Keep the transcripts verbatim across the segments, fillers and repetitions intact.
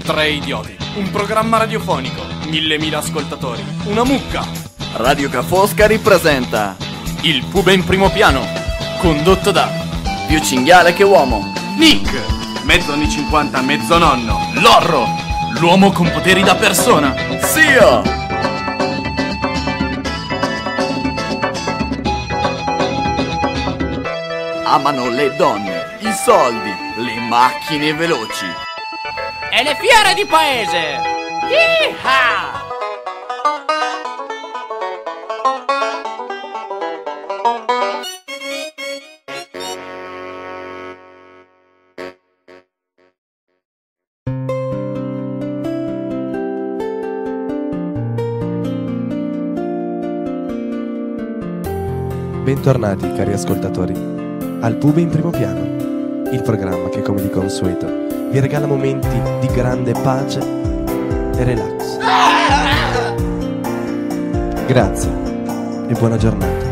Tre idioti, un programma radiofonico, millemila ascoltatori, una mucca. Radio Ca' Foscari presenta Il pube in primo piano, condotto da più cinghiale che uomo Nick, mezzo anni cinquanta, mezzo nonno. Lorro, l'uomo con poteri da persona. Sia. Amano le donne, i soldi, le macchine veloci e le fiere di paese. Yeehaw! Bentornati cari ascoltatori al Pube in primo piano, il programma che come di consueto vi regala momenti di grande pace e relax. Grazie e buona giornata.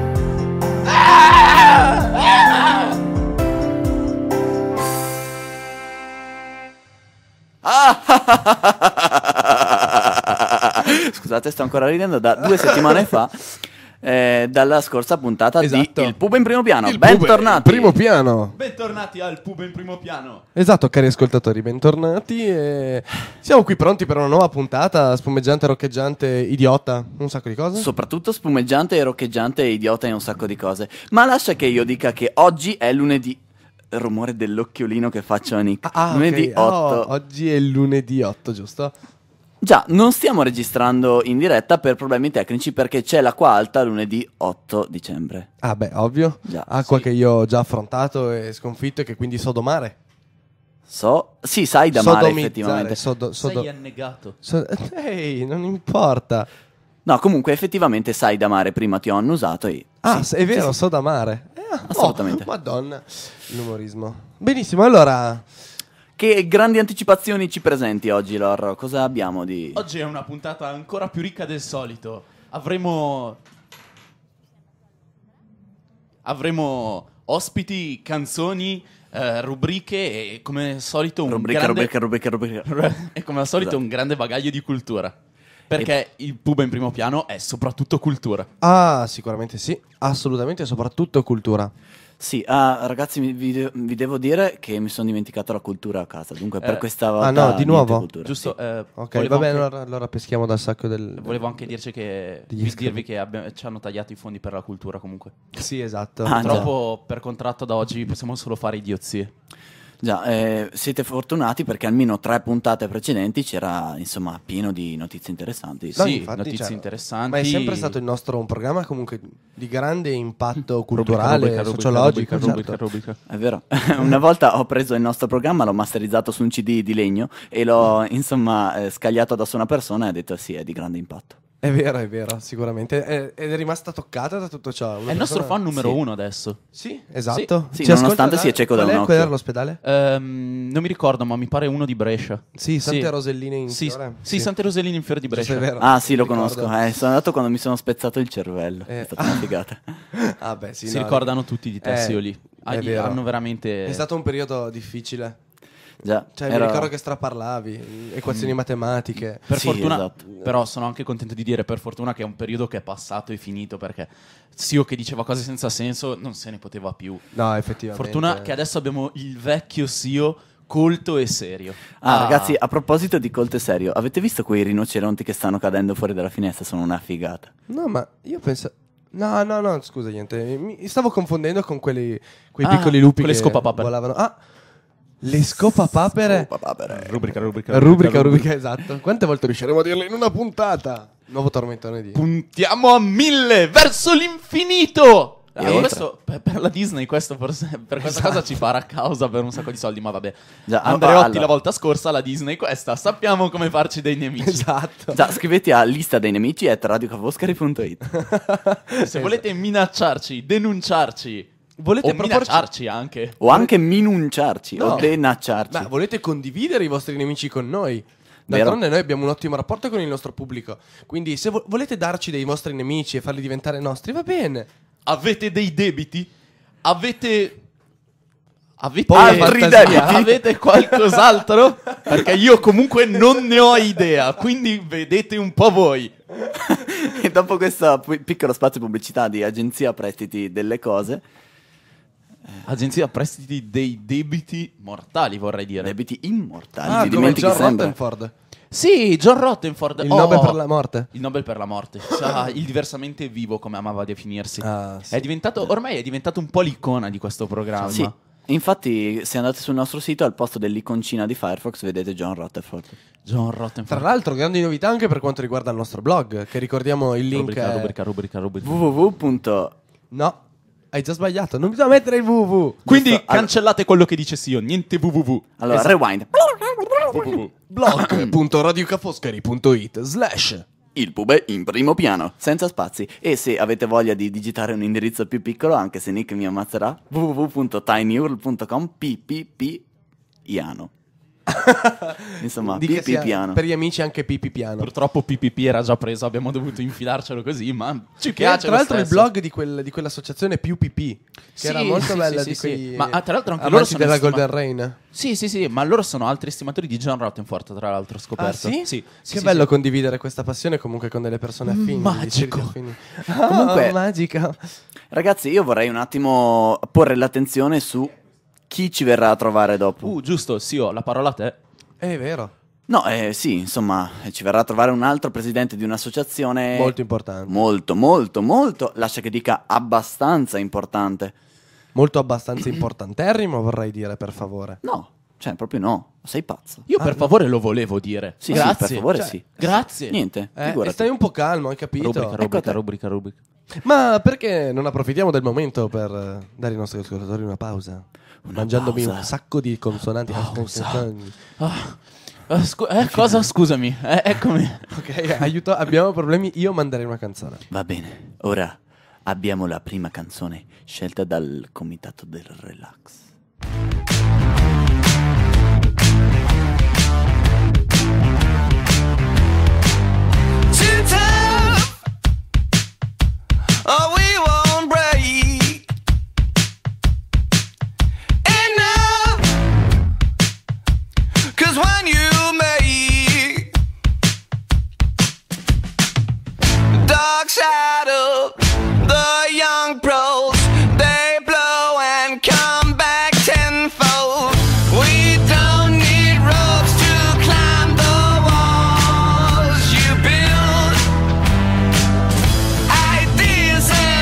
Scusate, sto ancora ridendo da due settimane fa. Eh, dalla scorsa puntata esatto. di Il Pube in primo piano. Il Bentornati. Pube in primo piano. Bentornati al Pube in primo piano. Esatto, cari ascoltatori, bentornati. E siamo qui pronti per una nuova puntata spumeggiante, roccheggiante, idiota, un sacco di cose. Soprattutto spumeggiante e roccheggiante e idiota e un sacco di cose. Ma lascia che io dica che oggi è lunedì. Il rumore dell'occhiolino che faccio a Nick. Ah, lunedì okay. otto. Oh, oggi è il lunedì otto, giusto? Già, non stiamo registrando in diretta per problemi tecnici perché c'è l'acqua alta lunedì otto dicembre. Ah beh, ovvio. Già, Acqua sì. che io ho già affrontato e sconfitto e che quindi so domare. So, sì, sai da mare Sodomizzare, effettivamente. sodo- sodo- Sei annegato. so- Ehi, non importa. No, comunque effettivamente sai da mare, prima ti ho annusato e... Ah, sì, è vero, sì, so da mare. Eh, Assolutamente. Oh, madonna, l'umorismo. Benissimo, allora... Che grandi anticipazioni ci presenti oggi, Lorro? Cosa abbiamo di... Oggi è una puntata ancora più ricca del solito. Avremo Avremo ospiti, canzoni, eh, rubriche e come al solito un rubrica, grande rubrica, rubrica, rubrica. e come al solito Esatto. un grande bagaglio di cultura. Perché il Pube in primo piano è soprattutto cultura. Ah, sicuramente sì, assolutamente, soprattutto cultura. Sì, ah, ragazzi, vi, vi de- vi devo dire che mi sono dimenticato la cultura a casa. Dunque, per Eh, questa volta. ah, no, di niente nuovo? cultura, Giusto? sì. eh, Ok, volevo va bene, anche- allora, allora peschiamo dal sacco del... Volevo anche dirci che Degli vi- schermi. dirvi che abbiamo- ci hanno tagliato i fondi per la cultura comunque. Sì, esatto. Ah, Purtroppo per contratto da oggi possiamo solo fare idiozie. Già, eh, siete fortunati perché almeno tre puntate precedenti c'era, insomma, pieno di notizie interessanti. No, sì, infatti, notizie cioè, interessanti. Ma è sempre stato il nostro un programma comunque di grande impatto Rubrica, culturale, rubrica, rubrica, sociologico. rubrica, certo. rubrica, rubrica. È vero. Una volta ho preso il nostro programma, l'ho masterizzato su un C D di legno e l'ho, insomma, eh, scagliato addosso a una persona e ha detto sì, è di grande impatto. È vero, è vero, sicuramente. È- Ed è rimasta toccata da tutto ciò. Una È il nostro persona- fan numero Sì. uno adesso. Sì, esatto. Sì, Ci nonostante ascolta sia da- cieco da qual è- un Qual era occhio. l'ospedale? Ehm, non mi ricordo, ma mi pare uno di Brescia. Sì, Sante Roselline in Sì, fiore. sì, Sante Roselline in fiore di Giusto, Brescia. è vero. Ah, sì, lo Mi ricordo. conosco. Eh, sono andato quando mi sono spezzato il cervello. Eh, È stata una figata. Ah, beh, sì, si no, ricordano tutti di te, Eh, sì, lì. è Ah, vero. Hanno veramente... È stato un periodo difficile. Già, Cioè, era- mi ricordo che straparlavi, equazioni matematiche. Per Sì, fortuna, esatto. però sono anche contento di dire per fortuna che è un periodo che è passato e finito, perché Sio che diceva cose senza senso non se ne poteva più. No, effettivamente. Fortuna che adesso abbiamo il vecchio Sio colto e serio. Ah, ragazzi, a proposito di colto e serio, avete visto quei rinoceronti che stanno cadendo fuori dalla finestra? Sono una figata. No, ma io penso... No, no, no, scusa, niente. Mi mi stavo confondendo con quelli, quei Ah, piccoli lupi con le che scopapapere. volavano. Ah, le scopapapere. Rubrica, rubrica, Rubrica, rubrica, esatto. Quante volte riusciremo a dirle in una puntata? Nuovo tormentone di... Puntiamo a mille verso l'infinito. E Ah, oltre. questo, per, per la Disney questo forse per questa Esatto. cosa ci farà causa per un sacco di soldi, ma vabbè. Già, Andreotti allora. la volta scorsa, la Disney questa, sappiamo come farci dei nemici. Esatto. Già, scrivete a lista dei nemici at radiocavoscari punto it. Se volete minacciarci, denunciarci Volete o proporci... minacciarci anche. O anche minunciarci No. o denacciarci. Ma volete condividere i vostri nemici con noi? Vero. D'altronde noi abbiamo un ottimo rapporto con il nostro pubblico. Quindi se vo- volete darci dei vostri nemici e farli diventare nostri, va bene. Avete dei debiti? Avete Avete, Poi altri fantasia. debiti? Avete qualcos'altro? Perché io comunque non ne ho idea, quindi vedete un po' voi. E dopo questo pi- piccolo spazio pubblicità di agenzia prestiti delle cose, Agenzia prestiti dei debiti mortali, vorrei dire. debiti immortali, Ah, ti come dimentichi John sempre. Rottenford. Sì, John Rottenford. Il Oh, Nobel per la morte. Il Nobel per la morte. Sa, il diversamente vivo, come amava definirsi. Ah, sì. È diventato, ormai è diventato un po' l'icona di questo programma. Sì, infatti se andate sul nostro sito al posto dell'iconcina di Firefox vedete John Rutherford. John Tra Rottenford. l'altro, grandi novità anche per quanto riguarda il nostro blog, che ricordiamo il link Rubrica, è- rubrica, rubrica, rubrica. www. No, hai già sbagliato, non bisogna mettere il www. Quindi Giusto, allora- cancellate quello che dice Sio, niente www. Allora, Esatto. rewind. blog punto radiocafoscari punto it slash Il pub è in primo piano, senza spazi. E se avete voglia di digitare un indirizzo più piccolo, anche se Nick mi ammazzerà, www punto tinyurl punto com ppp piano. Insomma, Di che pp sia- piano. per gli amici anche pipi piano. Purtroppo P P P era già preso, abbiamo dovuto infilarcelo così, ma ci Che piace. tra lo l'altro il stesso. blog di, quel- di quell'associazione più pipì, che Sì, era molto sì, bella sì, di sì, quei sì. Ma, ah, tra l'altro anche loro amanti sono della estima- Golden Rain. Sì, sì, sì, ma loro sono altri estimatori di John Rottenford, tra l'altro, ho scoperto. Ah, sì? Sì, Che sì, bello sì. condividere questa passione comunque con delle persone affini. Magico. di circhi affini. Ah, Comunque- magico. Ragazzi, io vorrei un attimo porre l'attenzione su chi ci verrà a trovare dopo. Uh, giusto, Sio, la parola a te. È vero, No, eh, sì, insomma, eh, ci verrà a trovare un altro presidente di un'associazione molto importante. molto, molto, molto, lascia che dica abbastanza importante. Molto abbastanza importanterrimo, vorrei dire, per favore. No, cioè proprio no, sei pazzo. Io Ah, per no. favore lo volevo dire. Sì, Grazie. sì, per favore Cioè, sì. Grazie. Niente, Eh, figurati. e stai un po' calmo, hai capito? Rubrica, Ecco a rubrica, te. rubrica, rubrica. Ma perché non approfittiamo del momento per eh, dare ai nostri ascoltatori una pausa? Una Mangiandomi pausa. un sacco di consonanti. Pausa. Ah, ah, scu- eh, cosa? Scusami, eh, eccomi. Ok, aiuto, abbiamo problemi, io manderei una canzone. Va bene, ora abbiamo la prima canzone scelta dal comitato del relax. Too tough, or we won't break. Enough, 'cause when you make dark side of the young pros, they blow and come back tenfold. We don't need ropes to climb the walls you build. Ideas and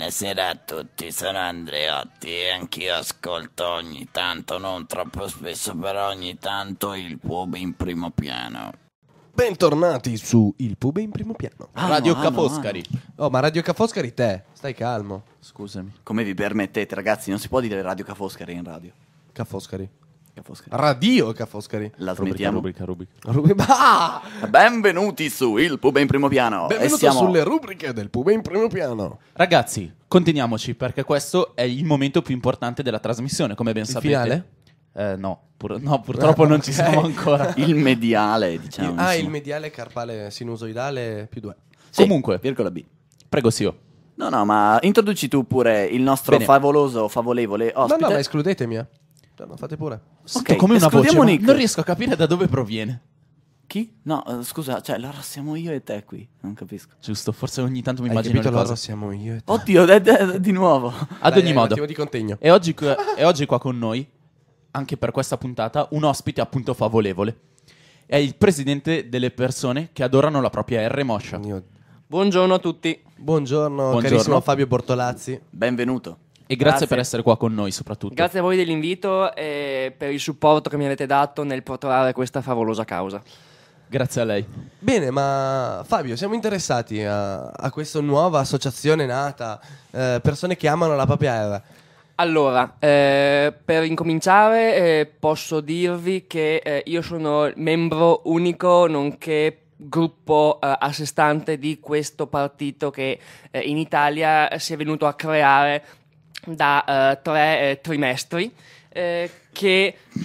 Buonasera a tutti, sono Andreotti e anch'io ascolto ogni tanto, non troppo spesso, però ogni tanto il pub in primo piano. Bentornati su Il Pub in primo piano. Ah, Radio no, ah, no, Cafoscari. Oh, ma Radio Cafoscari te, stai calmo. Scusami. Come vi permettete, ragazzi? Non si può dire Radio Cafoscari in radio. Cafoscari. Cafoscari. Radio Cafoscari. La Rubrica, smettiamo. rubrica, rubrica. Rubi- ah! Benvenuti su Il Pub in primo piano. Benvenuto e siamo... sulle rubriche del Pub in primo piano. Ragazzi, conteniamoci perché questo è il momento più importante della trasmissione, come ben Il sapete. finale? Eh, no, pur- no, purtroppo non ci Ok. siamo ancora. Il mediale, diciamo. ah, insomma. il mediale carpale sinusoidale più due. Sì, Comunque, virgola B. prego Sio. No, no, ma introduci tu pure il nostro Bene. favoloso, favorevole No, ospite. no, ma escludetemi. eh. Cioè, ma fate pure. Sento Ok, come una voce, escludiamo ma Nick. non riesco a capire da dove proviene. Chi? No, eh, scusa, cioè, allora siamo io e te qui. Non capisco. Giusto, forse ogni tanto mi Hai immagino capito, le loro cose. siamo io e te. Oddio, de- de- di nuovo. Ad Dai, ogni un modo, attimo di contegno. e oggi, qui- e oggi qua con noi, anche per questa puntata, un ospite appunto favorevole. È il presidente delle persone che adorano la propria R moscia. Io- Buongiorno a tutti. Buongiorno, Buongiorno. carissimo Fabio Bortolazzi. Benvenuto. E grazie, Grazie. per essere qua con noi soprattutto. Grazie a voi dell'invito e per il supporto che mi avete dato nel portare questa favolosa causa. Grazie a lei. Bene, ma Fabio, siamo interessati a, a questa nuova associazione nata, eh, persone che amano la propria R. Allora, eh, per incominciare eh, posso dirvi che eh, io sono membro unico nonché gruppo eh, a sé stante di questo partito che eh, in Italia si è venuto a creare da eh, tre eh, trimestri eh, che eh,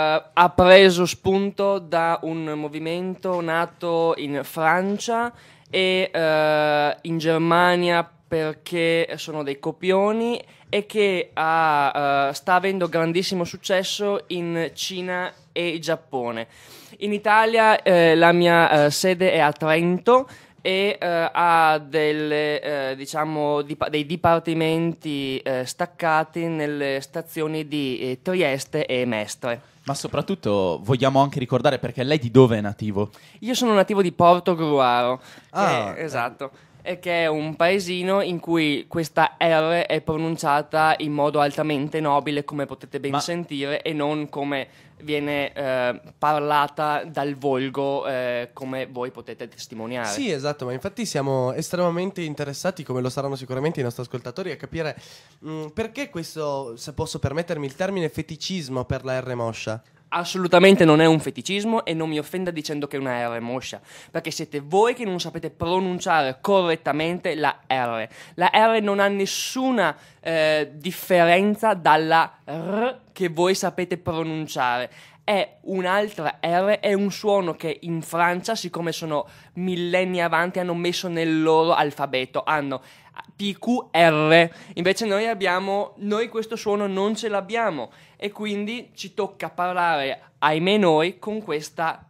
ha preso spunto da un movimento nato in Francia e eh, in Germania perché sono dei copioni e che ha, eh, sta avendo grandissimo successo in Cina e Giappone. In Italia eh, la mia eh, sede è a Trento e eh, ha delle, eh, diciamo, dipa- dei dipartimenti eh, staccati nelle stazioni di eh, Trieste e Mestre. Ma soprattutto vogliamo anche ricordare perché lei di dove è nativo? Io sono nativo di Portogruaro, Ah. che- esatto, e che è un paesino in cui questa R è pronunciata in modo altamente nobile, come potete ben Ma- sentire, e non come viene eh, parlata dal volgo, eh, come voi potete testimoniare. Sì, esatto, ma infatti siamo estremamente interessati, come lo saranno sicuramente i nostri ascoltatori, a capire mh, perché questo, se posso permettermi il termine, feticismo per la R moscia. Assolutamente non è un feticismo e non mi offenda dicendo che è una R moscia, perché siete voi che non sapete pronunciare correttamente la R. La R non ha nessuna eh, differenza dalla R che voi sapete pronunciare. È un'altra R, è un suono che in Francia, siccome sono millenni avanti, hanno messo nel loro alfabeto. Hanno P Q R, invece noi abbiamo, noi questo suono non ce l'abbiamo e quindi ci tocca parlare, ahimè noi, con questa.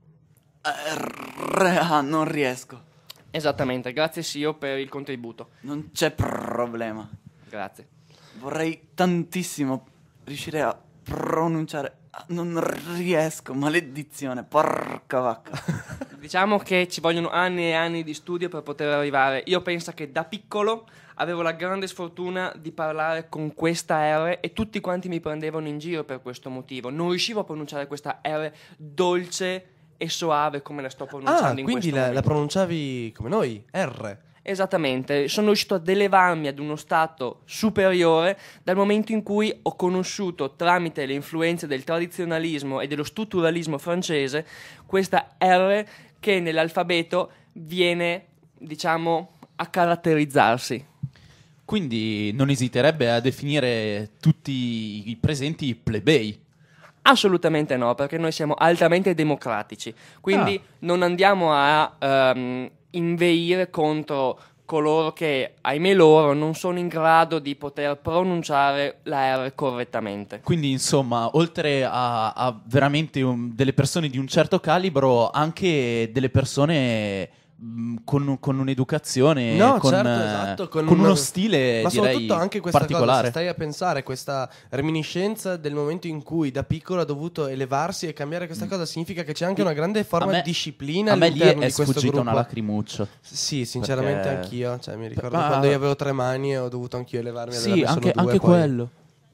R- ah, non riesco. Esattamente, grazie Sio per il contributo. Non c'è problema. Grazie. Vorrei tantissimo riuscire a pronunciare. Ah, non riesco, maledizione, porca vacca. Diciamo che ci vogliono anni e anni di studio per poter arrivare. Io penso che da piccolo avevo la grande sfortuna di parlare con questa R e tutti quanti mi prendevano in giro per questo motivo. Non riuscivo a pronunciare questa R dolce e soave come la sto pronunciando Ah, in quindi questo la, la momento. pronunciavi come noi, R. Esattamente, sono riuscito ad elevarmi ad uno stato superiore dal momento in cui ho conosciuto, tramite le influenze del tradizionalismo e dello strutturalismo francese, questa R che nell'alfabeto viene, diciamo, a caratterizzarsi. Quindi non esiterebbe a definire tutti i presenti plebei. Assolutamente no, perché noi siamo altamente democratici, quindi Ah. non andiamo a ehm, inveire contro coloro che, ahimè loro, non sono in grado di poter pronunciare la R correttamente. Quindi insomma, oltre a, a veramente un- delle persone di un certo calibro, anche delle persone mh, con, con un'educazione, No, con, certo, eh, esatto, con, con uno una- stile Ma direi soprattutto anche questa cosa, particolare. se stai a pensare, questa reminiscenza del momento in cui da piccolo ha dovuto elevarsi e cambiare questa cosa, significa che c'è anche una grande forma A me- di disciplina A me lì all'interno è di questo sfuggita gruppo. una lacrimuccia. Sì, sinceramente Perché- anch'io, cioè, mi ricordo Ma- quando io avevo tre mani e ho dovuto anch'io elevarmi ad Sì, averne anche, solo due, anche poi- quello.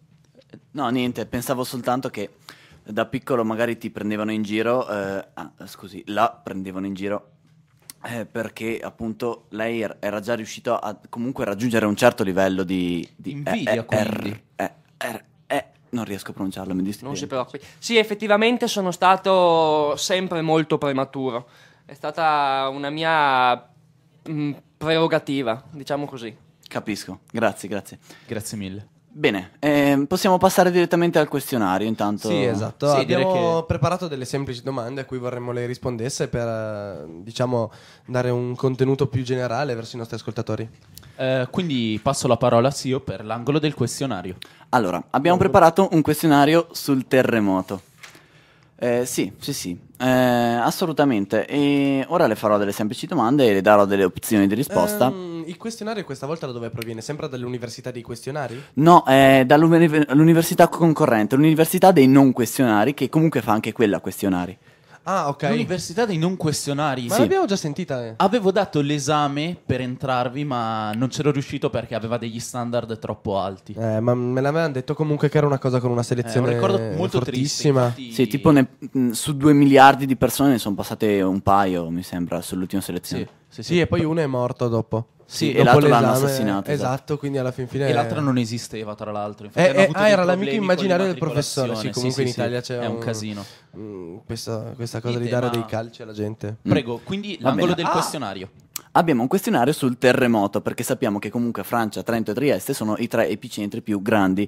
No, niente, pensavo soltanto che da piccolo magari ti prendevano in giro, eh, ah, scusi, la prendevano in giro eh, perché appunto lei er- era già riuscito a comunque raggiungere un certo livello di... di Invidia, eh, eh, quindi. R- eh, R- eh, non riesco a pronunciarlo, mi dispiace. Non si preoccupi. Sì, effettivamente sono stato sempre molto prematuro. È stata una mia mh, prerogativa, diciamo così. Capisco, grazie, grazie. Grazie mille. Bene, ehm, possiamo passare direttamente al questionario intanto. Sì, esatto. Sì, direi Abbiamo che- preparato delle semplici domande a cui vorremmo lei rispondesse per, eh, diciamo, dare un contenuto più generale verso i nostri ascoltatori. Eh, quindi passo la parola a Sio per l'angolo del questionario. Allora, abbiamo preparato un questionario sul terremoto. Eh, sì, sì, sì, eh, assolutamente. E ora le farò delle semplici domande e le darò delle opzioni di risposta. Ehm, il questionario questa volta da dove proviene? Sempre dall'università dei questionari? No, è dall'università concorrente, l'università dei non questionari, che comunque fa anche quella questionari. Ah, ok. L'università dei non questionari. Ma Sì. l'abbiamo già sentita. eh. Avevo dato l'esame per entrarvi, ma non c'ero riuscito perché aveva degli standard troppo alti. Eh, ma me l'avevano detto comunque che era una cosa con una Eh, un selezione ricordo molto fortissima. triste. infatti- Sì, tipo ne- mh, su due miliardi di persone ne sono passate un paio, mi sembra, sull'ultima selezione. Sì, sì, Sì, e poi uno è morto dopo. Sì, e Dopo l'altro l'hanno l'esame- assassinato, Esatto, esatto. quindi alla fin fine. E l'altra non esisteva, tra l'altro. Eh, Infatti hanno eh, avuto ah, dei era l'amico problemi immaginario con del professore. Sì, l'immatricolazione. comunque in sì, Italia sì, c'è è un, un casino. Mm, questa, questa cosa Dite, di dare ma- dei calci alla gente. Prego, quindi Va l'angolo bene. del Ah! questionario. Abbiamo un questionario sul terremoto, perché sappiamo che comunque Francia, Trento e Trieste sono i tre epicentri più grandi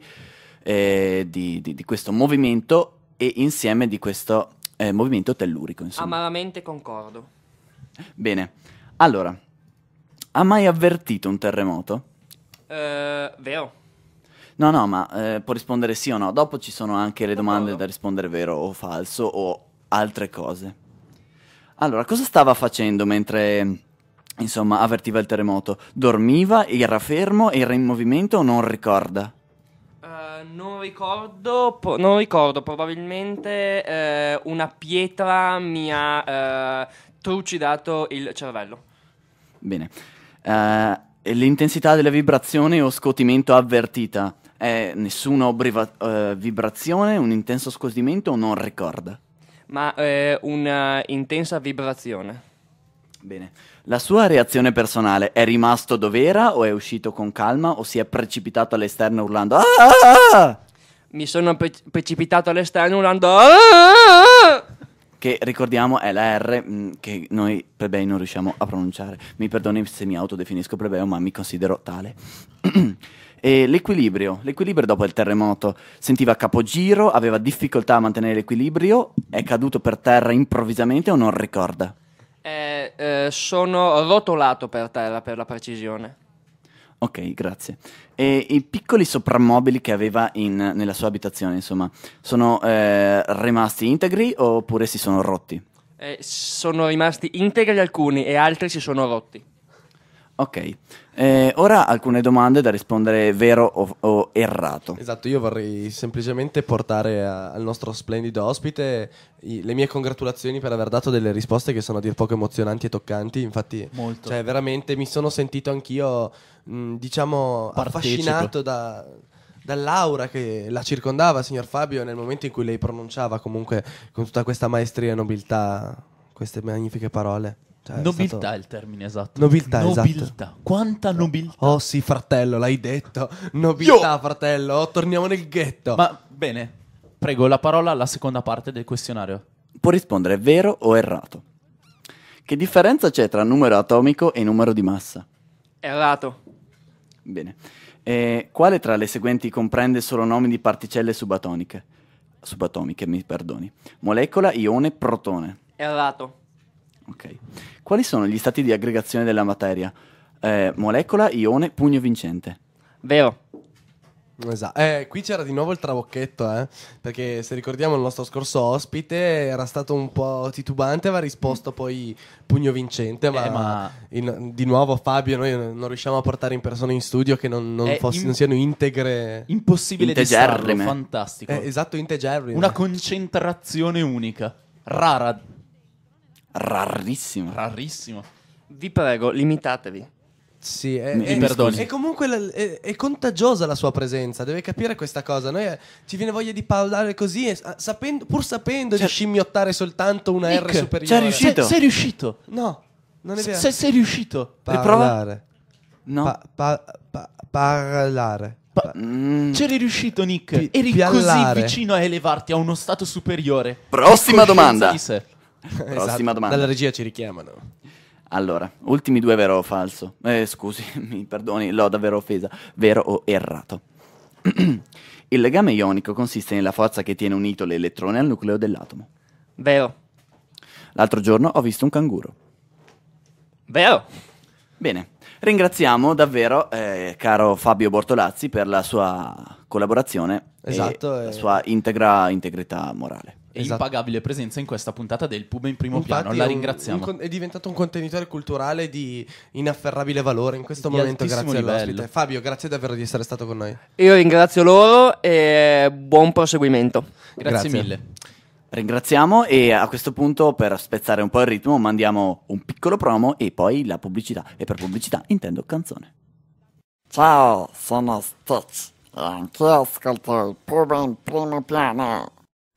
eh, di, di- di questo movimento e insieme di questo eh, movimento tellurico. Insomma. Amaramente concordo. Bene, allora, ha mai avvertito un terremoto? Eh, vero. No, no, ma eh, può rispondere sì o no. Dopo ci sono anche le domande D'accordo. da rispondere vero o falso o altre cose. Allora, cosa stava facendo mentre, insomma, avvertiva il terremoto? Dormiva, era fermo, era in movimento o non ricorda? Eh, non ricordo, po- non ricordo, probabilmente eh, una pietra mi ha eh, trucidato il cervello. Bene. Eh, l'intensità della vibrazione o scotimento avvertita è nessuna briva- eh, vibrazione, un intenso scotimento o non ricorda? Ma eh, una intensa vibrazione. Bene. La sua reazione personale è rimasto dov'era o è uscito con calma o si è precipitato all'esterno urlando "Ah!" Mi sono pre- precipitato all'esterno urlando "Ah!" Che ricordiamo è la R mh, che noi plebei non riusciamo a pronunciare. Mi perdoni se mi autodefinisco plebeo, ma mi considero tale. E l'equilibrio, l'equilibrio dopo il terremoto, sentiva capogiro, aveva difficoltà a mantenere l'equilibrio, è caduto per terra improvvisamente o non ricorda? Eh, eh, sono rotolato per terra, per la precisione. Ok, grazie. E i piccoli soprammobili che aveva in- nella sua abitazione, insomma, sono eh, rimasti integri oppure si sono rotti? Eh, sono rimasti integri alcuni e altri si sono rotti. Ok, Eh, ora alcune domande da rispondere vero o, o errato. Esatto, io vorrei semplicemente portare a- al nostro splendido ospite i- le mie congratulazioni per aver dato delle risposte che sono a dir poco emozionanti e toccanti. Infatti, Molto. cioè, veramente mi sono sentito anch'io, mh, diciamo, Partecipe. affascinato da, dall'aura che la circondava, signor Fabio, nel momento in cui lei pronunciava comunque con tutta questa maestria e nobiltà queste magnifiche parole. Cioè, è Nobiltà stato- è il termine esatto. Nobiltà, Nobiltà. esatto. Quanta nobiltà. Oh sì, fratello, l'hai detto. Nobiltà, fratello. Oh, torniamo nel ghetto. Ma bene, prego la parola alla seconda parte del questionario. Può rispondere vero o errato. Che differenza c'è tra numero atomico e numero di massa? Errato. Bene. Eh, quale tra le seguenti comprende solo nomi di particelle subatoniche? Subatomiche, mi perdoni. Molecola, ione, protone. Errato. Ok. Quali sono gli stati di aggregazione della materia? Eh, molecola, ione, pugno vincente. Vero. Esatto. Eh, qui c'era di nuovo il trabocchetto, eh? Perché se ricordiamo il nostro scorso ospite era stato un po' titubante, aveva risposto poi pugno vincente, ma, Eh, ma- in- di nuovo Fabio noi non riusciamo a portare in persone in studio che non, non È fossi- im- non siano integre. Impossibile Integerrime. distarlo, fantastico. Eh, esatto, integerrime. Una concentrazione unica, rara, Rarissimo. rarissimo. Vi prego, limitatevi. Sì, è, Mi è- perdoni. è comunque la- è, è contagiosa la sua presenza, deve capire questa cosa. Noi eh, ci viene voglia di parlare così, e, ah, sapendo- pur sapendo Cioè- di scimmiottare soltanto una Nick, R superiore. c'è riuscito. Sei, sei riuscito. No, non è vero. Se, sei riuscito. parlare. No. Pa- pa- pa- parlare. Pa- Mm. C'eri riuscito, Nick. Pi- Eri piallare. così vicino a elevarti a uno stato superiore. Prossima Coscienza domanda. di sé. Prossima Esatto, domanda. Dalla regia ci richiamano. Allora, ultimi due vero o falso. Eh, scusi, mi perdoni, l'ho davvero offesa. Vero o errato? Il legame ionico consiste nella forza che tiene unito l'elettrone al nucleo dell'atomo. Vero. L'altro giorno ho visto un canguro. Vero. Bene, ringraziamo davvero, eh, caro Fabio Bortolazzi, per la sua collaborazione Esatto, e la eh. sua integra integrità morale. E Esatto. impagabile presenza in questa puntata del Pub in primo Infatti piano. La è un- ringraziamo. un con- è diventato un contenitore culturale di inafferrabile valore in questo Di momento, altissimo grazie livello. all'ospite. Fabio, grazie davvero di essere stato con noi. Io ringrazio loro e buon proseguimento. Grazie, Grazie. mille. Ringraziamo e a questo punto, per spezzare un po' il ritmo, mandiamo un piccolo promo e poi la pubblicità. E per pubblicità intendo canzone. Ciao, sono Stitch e anch'io ascolto il Pub in primo piano.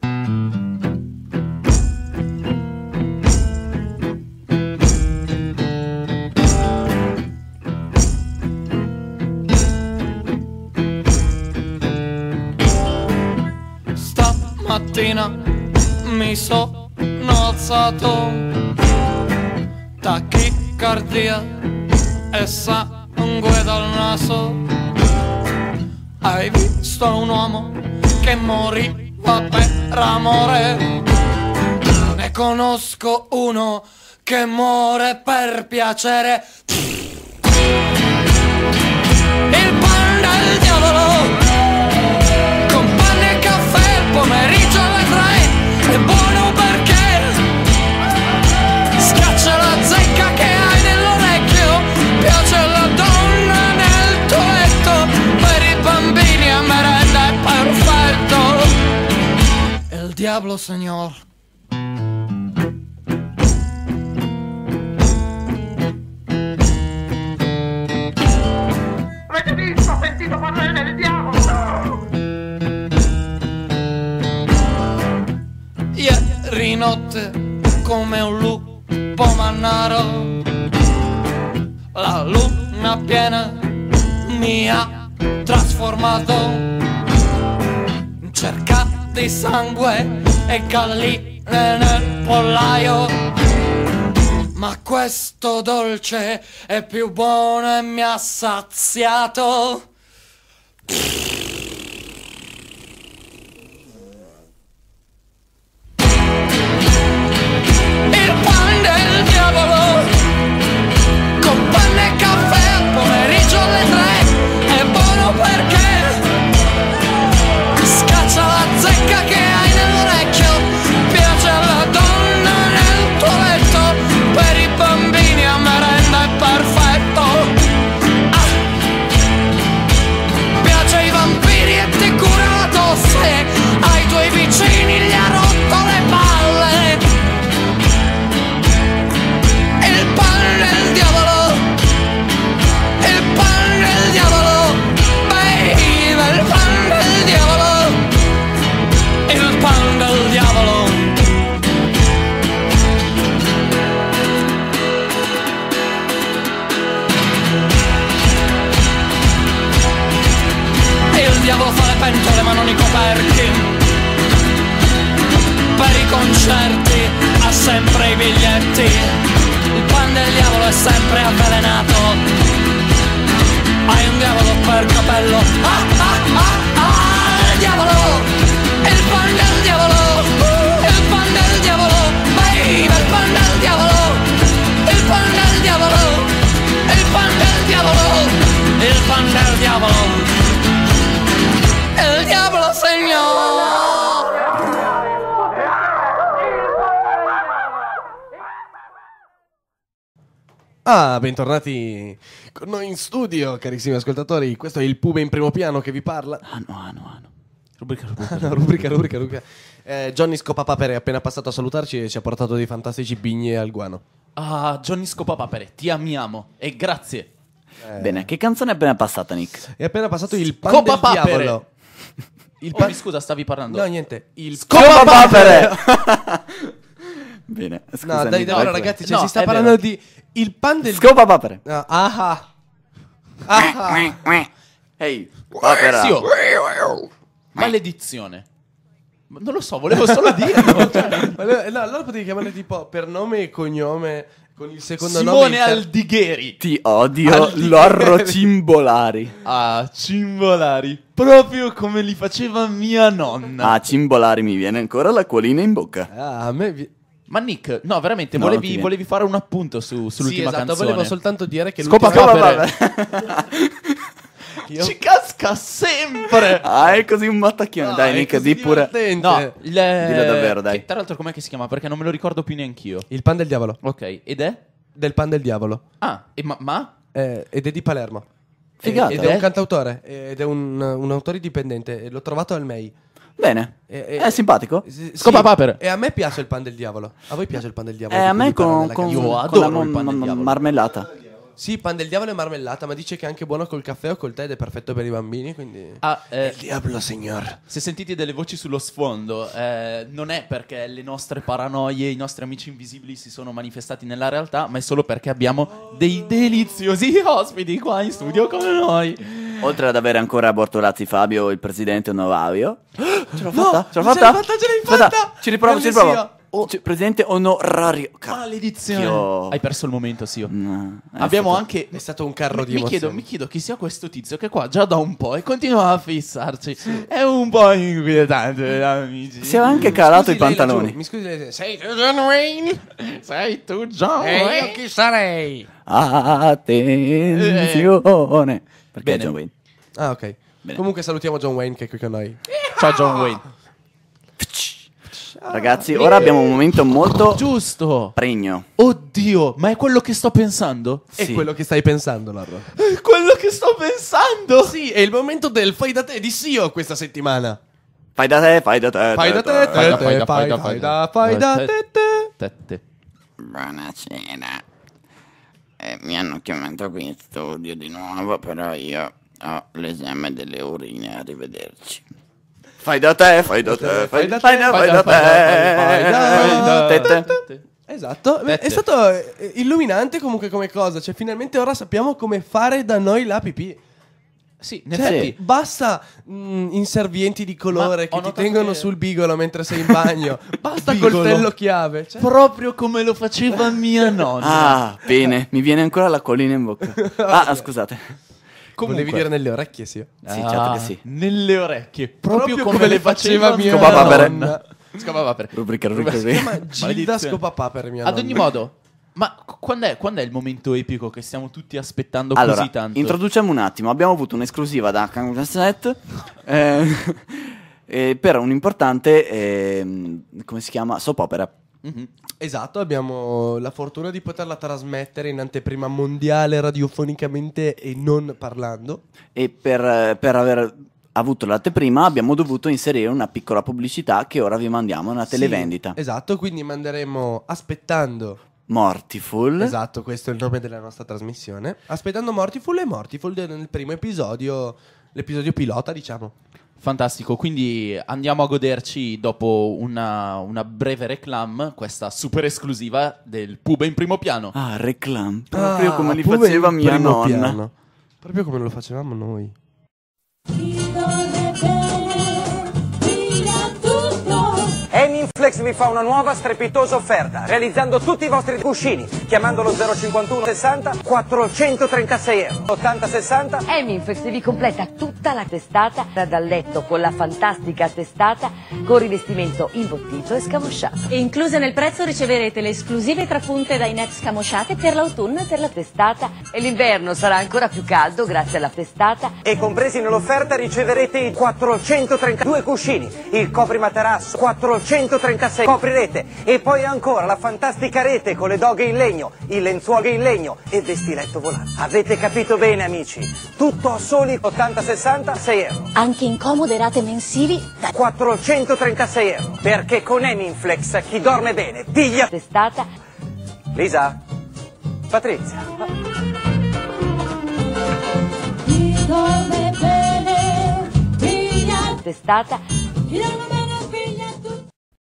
Stamattina mi sono alzato, tachicardia e sangue dal naso. Hai visto un uomo che moriva per amore? Ne conosco uno che muore per piacere. Il pan del diavolo, con panne e caffè, il pomeriggio alle tre, è buono perché schiaccia la zecca che hai nell'orecchio, piace alla donna nel tuo letto, per i bambini a merenda è perfetto. Il diavolo, signor. Avete visto, sentito parlare del diavolo? Ieri notte, come un lupo mannaro, la luna piena mi ha trasformato in cerca di sangue e galline nel pollaio. Ma questo dolce è più buono e mi ha saziato. Il pan del diavolo, con panne e caffè al pomeriggio alle tre, è buono perché scaccia la zecca che hai nell'orecchio, piace alla donna nel tuo letto, per i bambini a merenda è perfetto. Ah! Piace ai vampiri e ti cura la tosse, ai tuoi vicini gli ha rotto le palle. Il pan del diavolo, il pan del diavolo, baby, il pan del diavolo, il pan del diavolo. Il diavolo fa le pentole ma non i coperchi, per i concerti ha sempre i biglietti. Il pan del diavolo è sempre avvelenato, hai un diavolo per capello. Ah ah ah ah, il diavolo, il pan del diavolo, il pan del diavolo, baby, il pan del diavolo, il pan del diavolo, il pan del diavolo, il pan del diavolo. Ah, bentornati con noi in studio, carissimi ascoltatori. Questo è il Pube in primo piano che vi parla. Ah no, ah no, ah no. Rubrica, rubrica. Ah, no, rubrica, rubrica, rubrica. Eh, Johnny Scopapapere è appena passato a salutarci e ci ha portato dei fantastici bignè al guano. Ah, Johnny Scopapapere, ti amiamo e grazie. Eh. Bene, che canzone è appena passata, Nick? È appena passato il pan del Scopapapere. diavolo. Il Oh, pan... mi scusa, stavi parlando? No, niente. Il Scopapapere! Bene, scusa, No, dai, Nick, davvero, vai, ragazzi, No, cioè, si sta è parlando vero. di il pan del Scopapapere. Ah, ah. Ah. Ehi, papera. Zio. Maledizione. Ma non lo so, volevo solo dirlo. Cioè, Ma le- no, allora potevi chiamarle tipo per nome e cognome con il secondo nome. Simone inter- Aldigheri. Ti odio, Aldigheri. lorro cimbolari. Ah, cimbolari. Proprio come li faceva mia nonna. Ah, cimbolari, mi viene ancora l'acquolina in bocca. Ah, a me vi- Ma Nick, no, veramente, No, non ti volevi, viene. volevi fare un appunto su, Sì, sull'ultima esatto, canzone. volevo soltanto dire che Scopapapere. Io- Ci casca sempre. Ah, è così un mattacchione. No, dai, è Nick, così di pure. divertente. No, il, Dillo davvero, dai. che, tra l'altro, com'è che si chiama? Perché non me lo ricordo più neanch'io. Il pan del diavolo. Ok, ed è? Del pan del diavolo. Ah, e ma, ma? Eh, ed è di Palermo. Figata. Ed è un cantautore. Ed è un, un autore dipendente. e L'ho trovato al M E I. Bene. E- e- È simpatico? Sì, Scopapapere. E a me piace il pan del diavolo. A voi piace il pan del diavolo? Eh, di a cui me vi parla con, nella con, canzone? Io con adoro la il mon- pan del mon- diavolo. marmellata. Sì, pan del diavolo e marmellata, ma dice che è anche buono col caffè o col tè ed è perfetto per i bambini, quindi... Ah, eh, Diavolo, signor. se sentite delle voci sullo sfondo, eh, non è perché le nostre paranoie, i nostri amici invisibili si sono manifestati nella realtà, ma è solo perché abbiamo dei deliziosi ospiti qua in studio come noi. Oltre ad avere ancora Bortolazzi Fabio, il presidente onorario. Ce l'ho No, fatta? Ce l'ho ce fatta? l'hai fatta, ce l'hai Aspetta, fatta! Ci riprovo, ci Grande riprovo. zio. Oh, c- presidente onorario. Ca- Maledizione. Io- Hai perso il momento, sì. No, è Abbiamo stato- anche... È stato un carro di mi chiedo, emozioni. mi chiedo chi sia questo tizio che qua già da un po' e continua a fissarci. È un po' inquietante, amici. Si è anche calato Scusi, i lei laggiù, pantaloni. Mi scusi, lei- sei tu John Wayne? Sei tu, John? E Wayne? io chi sarei? Attenzione. Perché Bene. John Wayne? Ah, ok. Bene. Comunque salutiamo John Wayne che è qui con noi. Ciao, John Wayne. Ragazzi, ora abbiamo un momento molto Giusto. pregno. Oddio, ma è quello che sto pensando? È Sì. quello che stai pensando, Larro. È quello che sto pensando. Sì, è il momento del fai da te di Sio questa settimana. Fai da te, fai da te. Fai da te, Fai da- te, fai da- fai fai da- da, fai fai da- da, fai da te- te, te. Tette. Buonasera. Eh, mi hanno chiamato qui in studio di nuovo, però io ho l'esame delle urine. Arrivederci. Fai da te, fai da te, fai da te, fai fai da- da fai da- fai da- te. fai da- Tette. Esatto, Tette. è stato eh, illuminante comunque come cosa. Cioè, finalmente ora sappiamo come fare da noi la pipì. Sì, in Cioè, effetti. basta mh, inservienti di colore Ma che ho ti notato tengono che- sul bigolo mentre sei in bagno. Basta Bigolo. coltello chiave. Cioè, Proprio come lo faceva mia nonna. Ah, bene, mi viene ancora la collina in bocca. Ah, scusate. Comunque. volevi dire nelle orecchie, sì. Sì, Ah, certo che sì. Nelle orecchie. Proprio, Proprio come, come le le faceva faceva mia mia Scopapapere. nonna. Scopapapere. Rubrica, rubrica, Si rubrica. chiama Gilda Maledizione. Scopapapere, mia Ad nonna. ogni modo, ma qu- quando è, quando è il momento epico che stiamo tutti aspettando Allora, così tanto? introduciamo un attimo. Abbiamo avuto un'esclusiva da Kangaset eh, eh, per un importante, eh, come si chiama, soap opera. Mhm. Esatto, abbiamo la fortuna di poterla trasmettere in anteprima mondiale radiofonicamente e non parlando. E per, eh, per aver avuto l'anteprima abbiamo dovuto inserire una piccola pubblicità che ora vi mandiamo, una televendita. Sì, esatto, quindi manderemo aspettando. Mortiful. Esatto, questo è il nome della nostra trasmissione. Aspettando Mortiful e Mortiful nel primo episodio, l'episodio pilota, diciamo. Fantastico, quindi andiamo a goderci dopo una, una breve reclam questa super esclusiva del Pube in primo piano. Ah, reclam. Proprio Ah, come li pure faceva in mia primo nonna. piano. Proprio come lo facevamo noi. Eminflex vi fa una nuova strepitosa offerta, realizzando tutti i vostri cuscini, chiamandolo zero cinquantuno sessanta quattrocentotrentasei euro. ottanta sessanta. Eminflex vi completa tutta la testata dal letto con la fantastica testata con rivestimento imbottito e scamosciato. E incluse nel prezzo riceverete le esclusive trapunte dai net scamosciate per l'autunno e per la Testata e l'inverno sarà ancora più caldo grazie alla testata. E compresi nell'offerta riceverete i quattrocentotrentadue cuscini, il coprimaterasso quattrocentotrentasei quattrocentotrentasei. Coprirete. E poi ancora la fantastica rete con le doghe in legno, il lenzuolo in legno e il vestiletto volante. Avete capito bene, amici? Tutto a soli ottanta sessanta, sei euro. Anche in comode rate mensili da quattrocentotrentasei euro. Perché con Eminflex chi dorme bene piglia testata. Lisa? Patrizia? Chi dorme bene, piglia Testata. chi dorme bene, piglia tutto.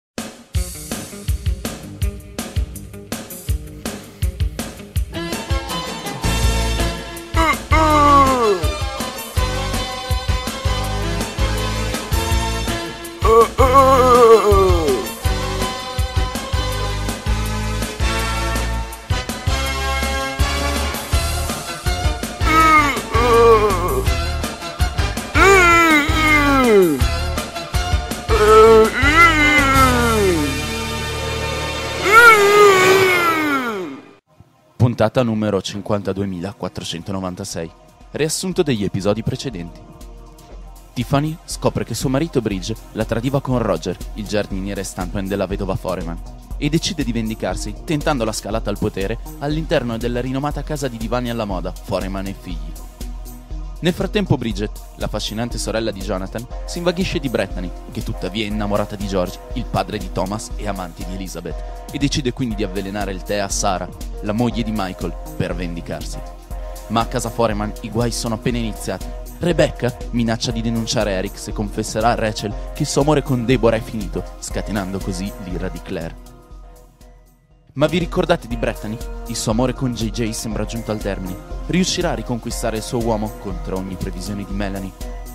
Puntata numero cinquantaduemilaquattrocentonovantasei. Riassunto degli episodi precedenti. Tiffany scopre che suo marito Bridge la tradiva con Roger, il giardiniere stuntman della vedova Foreman, e decide di vendicarsi tentando la scalata al potere all'interno della rinomata casa di divani alla moda Foreman e figli. Nel frattempo Bridget, l'affascinante sorella di Jonathan, si invaghisce di Brittany, che tuttavia è innamorata di George, il padre di Thomas e amante di Elizabeth, e decide quindi di avvelenare il tè a Sarah, la moglie di Michael, per vendicarsi. Ma a casa Foreman i guai sono appena iniziati. Rebecca minaccia di denunciare Eric se confesserà a Rachel che il suo amore con Deborah è finito, scatenando così l'ira di Claire. Ma vi ricordate di Brittany? Il suo amore con J J sembra giunto al termine. Riuscirà a riconquistare il suo uomo contro ogni previsione di Melanie?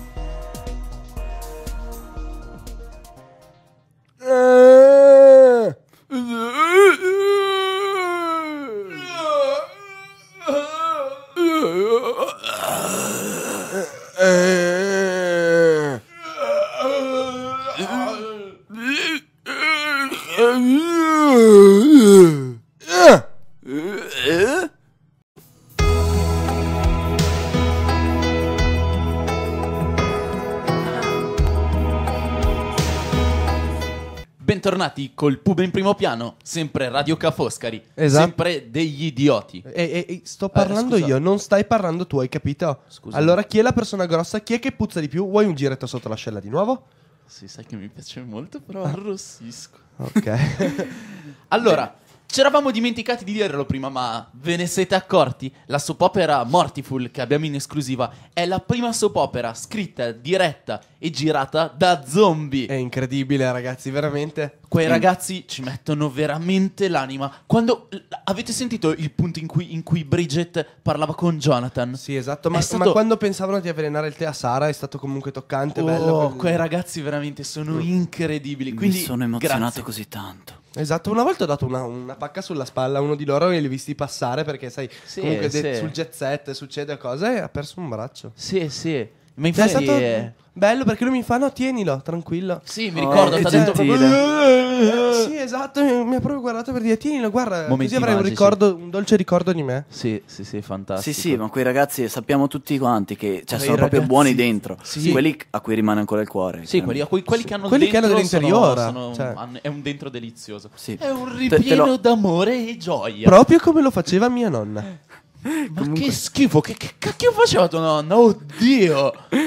Bentornati col Pub in primo piano, sempre Radio Ca' Foscari, Esatto. sempre degli idioti. E, e- e sto parlando Eh, scusa. io, non stai parlando tu, hai capito? Scusa. Allora, chi è la persona grossa? Chi è che puzza di più? Vuoi un giretto sotto l'ascella di nuovo? Sì, sai che mi piace molto, però arrossisco. Ok. Allora, ci eravamo dimenticati di dirlo prima, ma ve ne siete accorti? La soap opera Mortiful che abbiamo in esclusiva è la prima soap opera scritta, diretta e girata da zombie. È incredibile, ragazzi, veramente. Quei ragazzi ci mettono veramente l'anima. Quando l- avete sentito il punto in cui, in cui Bridget parlava con Jonathan? Sì, esatto, ma, È stato- ma quando pensavano di avvelenare il tè a Sara è stato comunque toccante, Oh, bello. quei ragazzi veramente sono incredibili. Quindi Mi sono emozionato grazie. così tanto. Esatto, una volta ho dato una, una pacca sulla spalla a uno di loro e li ho visti passare perché, sai, Sì, comunque de- sì. sul jet set succede cose e ha perso un braccio. Sì, sì. Ma È infatti stato eh, bello perché lui mi fa, no, tienilo, tranquillo. Sì, mi Oh, ricordo, che t'ha detto gentile. proprio- Sì, esatto, mi, mi ha proprio guardato per dire, tienilo, guarda, Momenti così avrai un, magici. ricordo, un dolce ricordo di me. Sì, sì, sì, fantastico. Sì, sì, ma quei ragazzi sappiamo tutti quanti che cioè, Quei sono proprio ragazzi- buoni dentro. Sì. Quelli a cui rimane ancora il cuore. Sì, quelli, a cui- quelli che hanno Quelli che dentro hanno dentro sono- ora, sono- cioè. hanno- è un dentro delizioso. Sì. È un Te- te ripieno lo- d'amore e gioia. Proprio come lo faceva mia nonna. Ma che schifo, che, che cacchio faceva tua nonna? Oddio.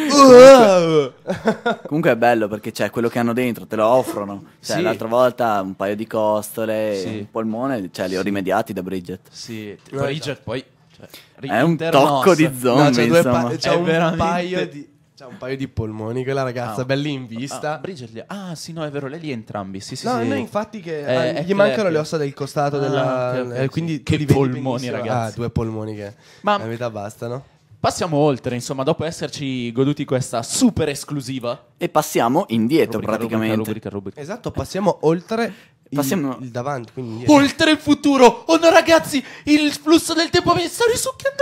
Comunque è bello perché c'è quello che hanno dentro, te lo offrono. Cioè, Sì. l'altra volta un paio di costole, Sì. un polmone, cioè li ho rimediati da Bridget. Sì, Bridget poi cioè, È un internos. tocco di zombie, No, c'è, due insomma. pa- c'è È un veramente- paio di c'ha un paio di polmoni quella ragazza, Ah. belli in Ah, vista. Bridget li- ah, sì, no, è vero, lei li ha entrambi. Sì, sì, No, sì. no, infatti che Eh, ah, è gli mancano Claire le che- ossa del costato Ah, della ok, ok, eh, sì. quindi Che tu li vedi polmoni, benissimo. ragazzi. Ah, due polmoni che Ma- la verità bastano. Passiamo oltre, insomma, dopo esserci goduti questa super esclusiva. E passiamo indietro Rubrica, praticamente. rubrica, rubrica, rubrica. Esatto, passiamo oltre il, Passiamo- il davanti, quindi indietro. Oltre il futuro! Oh no, ragazzi! Il flusso del tempo mi sta risucchiando.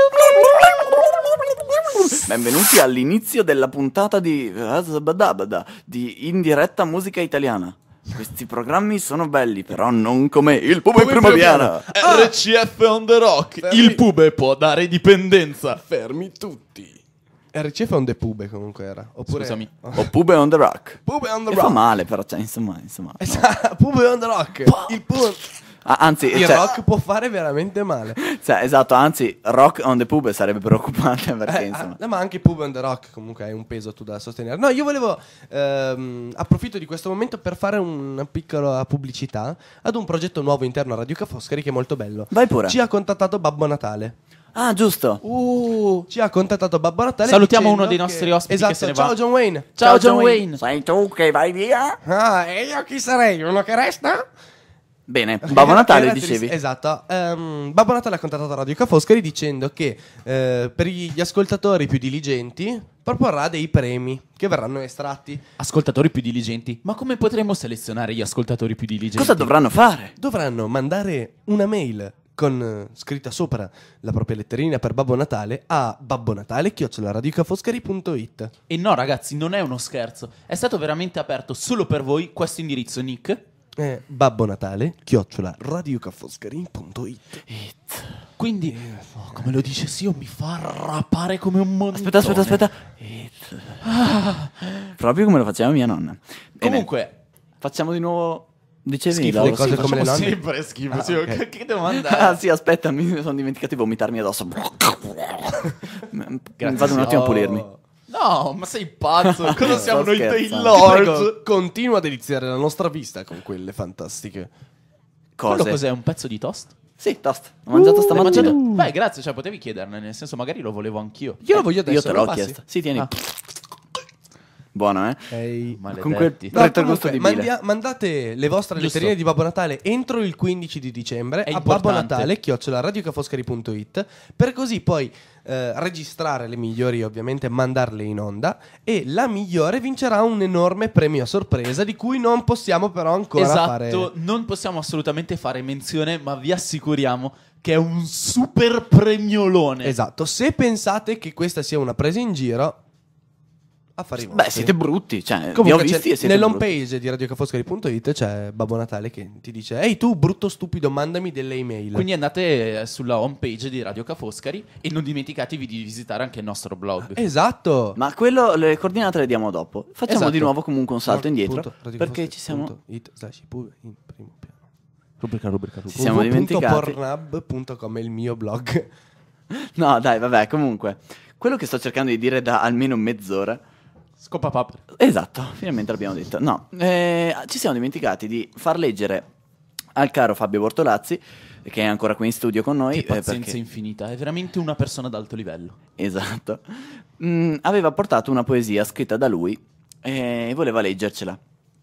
Benvenuti all'inizio della puntata di Razabadabada, di In Diretta Musica Italiana. Questi programmi sono belli, però non come il Pub in primo piano. R C F on the rock. Fermi. Il pube può dare dipendenza. Fermi tutti. R C F on the Pube comunque era. Oppure... Scusami. O Pube on the Rock. Pube on the E Rock. fa male però, cioè, insomma, insomma. no. Esatto, Pube on the Rock. Il, pu- Ah, anzi, il cioè, rock può fare veramente male. cioè, esatto, anzi, Rock on the Pube sarebbe preoccupante perché, Eh, insomma. ah, ma anche Pube on the Rock comunque hai un peso tu da sostenere. No, io volevo ehm, approfitto di questo momento per fare una piccola pubblicità ad un progetto nuovo interno a Radio Ca' Foscari che è molto bello. Vai pure. Ci ha contattato Babbo Natale. Ah, giusto. Uh, Ci ha contattato Babbo Natale. Salutiamo dicendo uno dei che- nostri ospiti esatto, che se ne ciao va. John Wayne. Ciao John Wayne. Sei tu che vai via? Ah, e io chi sarei? Uno che resta? Bene, Babbo Natale Era dicevi. triste, esatto. Ehm, Babbo Natale ha contattato Radio Ca' Foscari dicendo che eh, per gli ascoltatori più diligenti proporrà dei premi che verranno estratti. Ascoltatori più diligenti. Ma come potremmo selezionare gli ascoltatori più diligenti? Cosa dovranno fare? Dovranno mandare una mail con eh, scritta sopra la propria letterina per Babbo Natale a babbonatale chiocciola radiocafoscari punto it. E no, ragazzi, non è uno scherzo. È stato veramente aperto solo per voi questo indirizzo, Nick. Eh, Babbo Natale chiocciola radiocafoscari punto it. Quindi, oh, come lo dice Sio, mi fa rapare come un montone. Aspetta, aspetta, aspetta. It. Proprio come lo faceva mia nonna. Bene, Comunque, facciamo di nuovo. Dicevi schifo, Laura? le cose Sì, come le facciamo- nonne. sempre schifo. Ah, Sio. ok. Che, che domanda è? Ah, sì, aspetta, mi sono dimenticato di vomitarmi addosso. Grazie, Vado un attimo a oh. pulirmi. No, ma sei pazzo. Cosa siamo Sto noi dei scherzando. Ti lord? prego, continua a deliziare la nostra vista con quelle fantastiche. Quello Cose. cos'è? Un pezzo di toast? Sì, toast. Ho mangiato L'hai stamattina. mangiato? Beh, grazie, cioè potevi chiederne, nel senso magari lo volevo anch'io. Io lo voglio adesso. Io te me lo l'ho passi? chiesto. Sì, tieni. Ah. Buono, eh? Ehi. Maledetti. Comunque, No, retrogusto comunque, di bile. mandia- mandate le vostre Giusto. letterine di Babbo Natale entro il quindici di dicembre È a Babbo importante. Natale chiocciola radiocafoscari punto it per così poi eh, registrare le migliori, ovviamente mandarle in onda, e la migliore vincerà un enorme premio a sorpresa di cui non possiamo però ancora Esatto, fare. non possiamo assolutamente fare menzione, ma vi assicuriamo che è un super premiolone. Esatto, se pensate che questa sia una presa in giro, affari vostri. Beh, siete brutti. Cioè, vi ho Comunque visti c'è- e siete nell'home brutti. page di radiocafoscari punto it c'è Babbo Natale che ti dice: ehi tu brutto stupido, mandami delle email. Quindi andate eh, sulla home page di Radio Ca' Foscari e non dimenticatevi di visitare anche il nostro blog. Esatto. Ma quello, le coordinate le diamo dopo. Facciamo Esatto. di nuovo comunque un salto indietro. Punto, Perché ci siamo, radiocafoscari punto it slash pube in primo piano. Rubrica, rubrica, ci siamo w w w punto dimenticati. pornhub punto com è il mio blog. No, dai, vabbè, comunque. Quello che sto cercando di dire da almeno mezz'ora. Scopa papera. Esatto, finalmente l'abbiamo detto. No, eh, ci siamo dimenticati di far leggere al caro Fabio Bortolazzi, che è ancora qui in studio con noi. Che eh, pazienza perché- infinita, è veramente una persona d'alto livello. Esatto. Mm, aveva portato una poesia scritta da lui e voleva leggercela.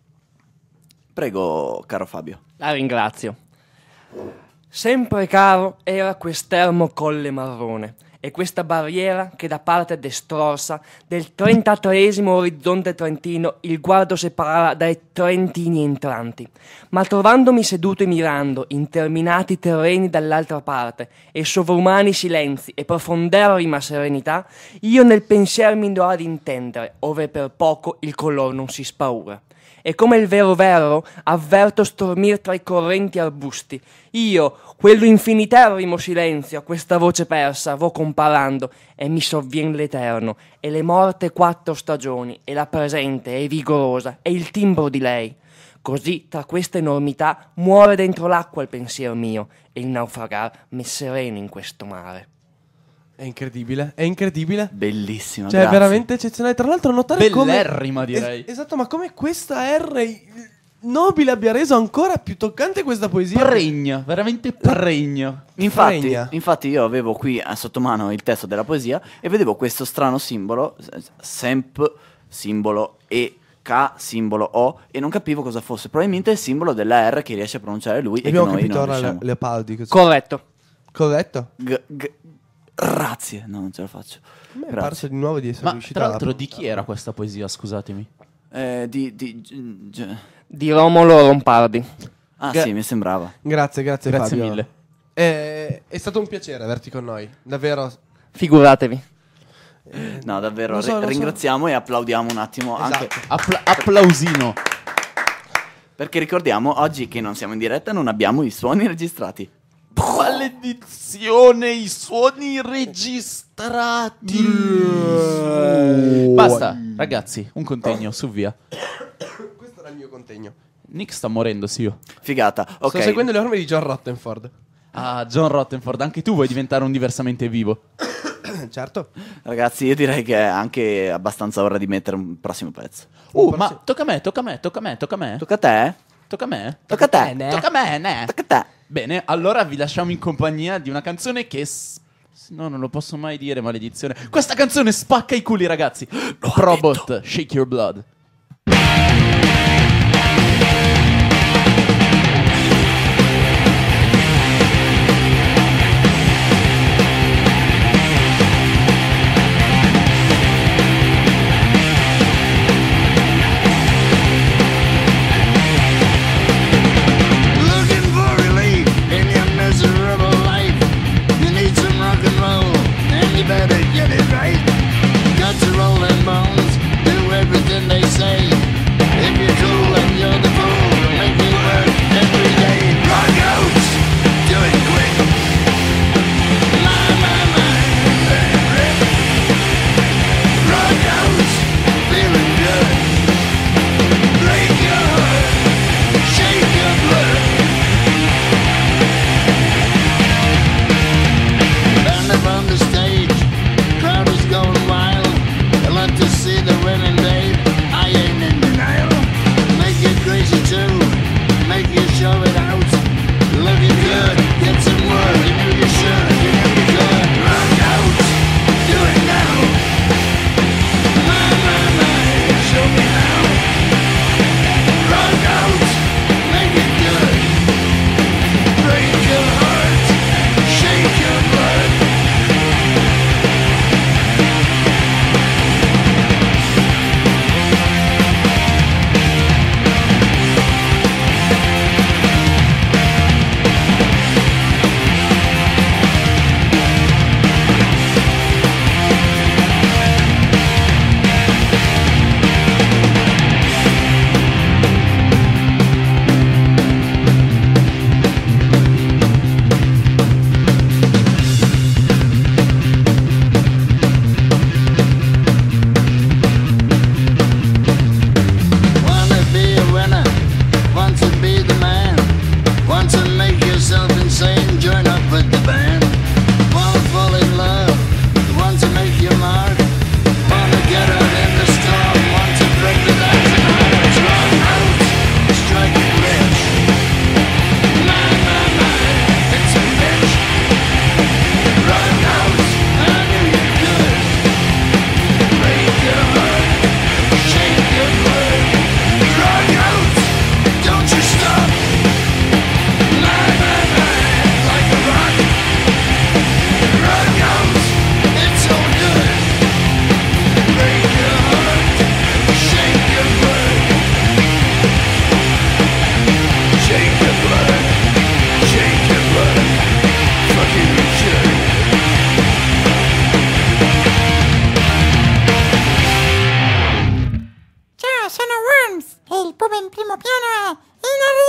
Prego, caro Fabio. La ringrazio. Sempre caro era quest'ermo colle marrone e questa barriera che da parte destrorsa del trentatreesimo orizzonte trentino il guardo separava dai trentini entranti. Ma trovandomi seduto e mirando interminati terreni dall'altra parte e sovrumani silenzi e profonderrima serenità, io nel pensier mi do ad intendere, ove per poco il color non si spaura. E come il vero vero avverto stormir tra i correnti arbusti. Io, quello infiniterrimo silenzio, a questa voce persa, vo comparando, e mi sovvien l'eterno, e le morte quattro stagioni, e la presente e vigorosa, e il timbro di lei. Così, tra questa enormità, muore dentro l'acqua il pensier mio, e il naufragar m'è sereno in questo mare. È incredibile, è incredibile. Bellissima, Cioè, è grazie. veramente eccezionale. Tra l'altro, notare come. Bellerrima, direi. Es- esatto, ma come questa R nobile abbia reso ancora più toccante questa poesia. Pregna, veramente pregna. Infatti, Fregna. infatti io avevo qui eh, sotto mano il testo della poesia e vedevo questo strano simbolo, s- semp, simbolo E, K, simbolo O, e non capivo cosa fosse. Probabilmente è il simbolo della R che riesce a pronunciare lui Abbiamo e che noi capito non ora riusciamo. le, Leopoldi. così. Corretto. Corretto? G- g- grazie, no, non ce la faccio. A me è Grazie. parso di nuovo di essere Ma riuscito tra a- l'altro di chi era questa poesia, scusatemi? Eh, di, di, gi- gi- Di Romolo Rompardi. Ah Ga- sì, mi sembrava. Grazie, grazie, Grazie Fabio. mille. È, è stato un piacere averti con noi. Davvero. Figuratevi. No, davvero, lo so, ri- lo so. ringraziamo e applaudiamo un attimo anche Esatto. Appla- applausino. perché ricordiamo oggi che non siamo in diretta, non abbiamo i suoni registrati. Ma maledizione, i suoni registrati. Basta, ragazzi, un contegno, su via. Questo era il mio contegno. Nick sta morendo, sì io. Figata. Ok. Sto seguendo le orme di John Rottenford. Ah, John Rottenford, anche tu vuoi diventare un diversamente vivo? Certo. Ragazzi, io direi che è anche abbastanza ora di mettere un prossimo pezzo. Uh, ma tocca a me, tocca a me, tocca a me, tocca a me. Tocca a te? Tocca a me? Tocca a te. Tocca a me, ne? Tocca a te. Bene, allora vi lasciamo in compagnia di una canzone che... s- No, non lo posso mai dire, maledizione. Questa canzone spacca i culi, ragazzi. Probot, Shake Your Blood. Looking for relief in your miserable life. You need some rock and roll, and you better get it right. Got to roll and bones, do everything they say. If you're cool and you're the fool, make me work every day. Rock out, do it quick. My, my, my, rock out, feeling good. Break your heart, shake your blood. Stand up on the stage, crowd is going wild. I love to see the winning, babe. I ain't in denial. Make you crazy too, make you show it out. Looking good, get some work. You know you should, you know you could. Rock out, do it now. My, my, my, show me now. Rock out, make it good. Break your heart, shake your blood. Wanna be a winner, want to be the man, want to make yourself insane, join up with the band. Wanna fall in love, want to make your mark, wanna get out in the storm, want to break the lights and hearts. Run out, strike it rich. My, my, my, it's a bitch. Run out, I knew you could. Break your heart, shake your blood. Rock out, don't you stop. My, my, my, like a rock. Rock out, it's so good. Break your heart, shake your blood. Shake your blood, shake your blood. Fucking should. Ciao, sono Worms e il pube in primo piano è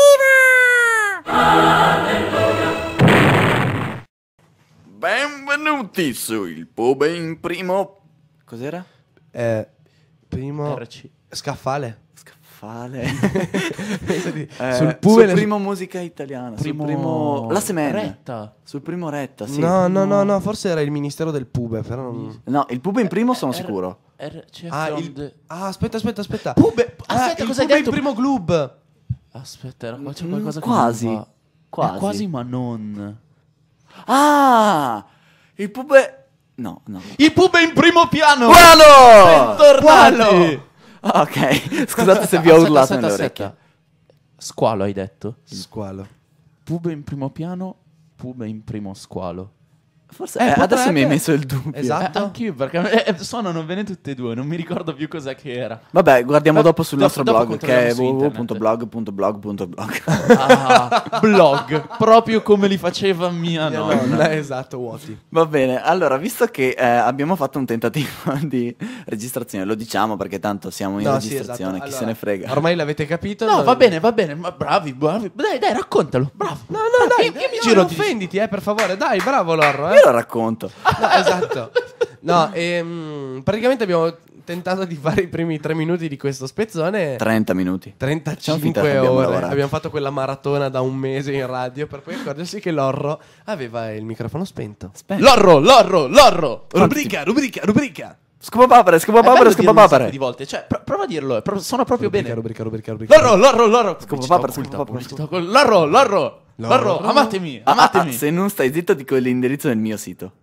in arrivo! Benvenuti su Il Pube in primo... Cos'era? Eh, primo... R C. Scaffale. Scaffale. Eh, Eh, sul sul pube le- primo musica italiana. Primo- Sul primo... La Semenne. Retta. Sul primo Retta, sì. No, no, no, no, forse era il ministero del pube, però non... No, il Pube in primo sono R- sicuro. R C F Ah, on il... the- ah, aspetta, aspetta, aspetta. Pube. Ah, Aspetta, il cosa hai pube detto? in primo club. Aspetta, era- c'è Mm, qualcosa che quasi, non va. quasi. Eh, quasi, ma non. Ah! Il Pube... No, no. Il pube in primo piano. Buono! Bentornati. Ah, ok, scusate se vi ho Aspetta, urlato aspetta, nelle aspetta. orecchie. Squalo hai detto? Squalo. Pube in primo piano, pube in primo squalo. Forse Eh, eh, adesso potrebbe. mi hai messo il dubbio. Esatto. Eh, anch'io, perché eh, suonano bene tutte e due, non mi ricordo più cos'è che era. Vabbè, guardiamo Beh, dopo sul dopo- nostro dopo blog che è controlliamo su w w w internet. punto blog punto blog punto blog. Ah, blog, proprio come li faceva mia Mia nonna. nonna, esatto, vuoti. Va bene, allora, visto che eh, abbiamo fatto un tentativo di registrazione, lo diciamo perché tanto siamo in No, sì, registrazione, esatto. chi Allora, se ne frega. Ormai l'avete capito? No, Noi- va bene, va bene, ma bravi, bravi. Dai, dai, raccontalo, bravo. No, no, dai, Io- io mi no, giro non di- offenditi, eh, per favore. Dai, bravo Lorro, eh. Io lo racconto. No, esatto. No, ehm, praticamente abbiamo tentato di fare i primi tre minuti di questo spezzone. trenta minuti. Facciamo finta trentacinque che abbiamo ore. lavorato. Abbiamo fatto quella maratona da un mese in radio per poi accorgersi che Lorro aveva il microfono spento. Spento. Lorro, Lorro, Lorro. Rubrica, rubrica, rubrica. Scopapapere, È scopapapere, bello dirlo un sacco scopapapere. di volte, cioè, pro- prova a dirlo, è pro- suona proprio Rubrica, bene. rubrica, rubrica, rubrica. Lorro, Lorro, Lorro. Scopapapere, Pubblicità occulta, scopapapere, pubblicità occulta. Lorro, Lorro, Lorro, amatemi, Ah, ah, amatemi. ah, se non stai zitto dico l'indirizzo del mio sito.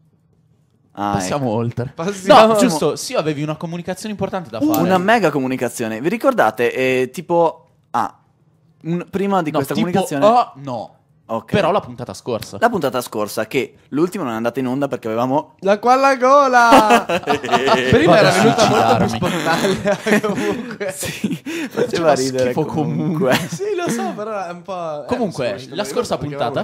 Ah, Passiamo oltre. Passiamo- No, giusto, sì, avevi una comunicazione importante da ecco. fare. Una mega comunicazione. Vi ricordate? eh, tipo... Ah, un- prima di No, questa tipo, comunicazione... oh, no. Ok. Però la puntata scorsa. La puntata scorsa, che l'ultima non è andata in onda perché avevamo... La qua alla gola. Prima Vado era a venuta molto più suicidarmi. spontanea. Comunque. Sì, faceva Faceva ridere schifo comunque. Sì, lo so, però è un po'. Comunque, eh, la scorsa puntata-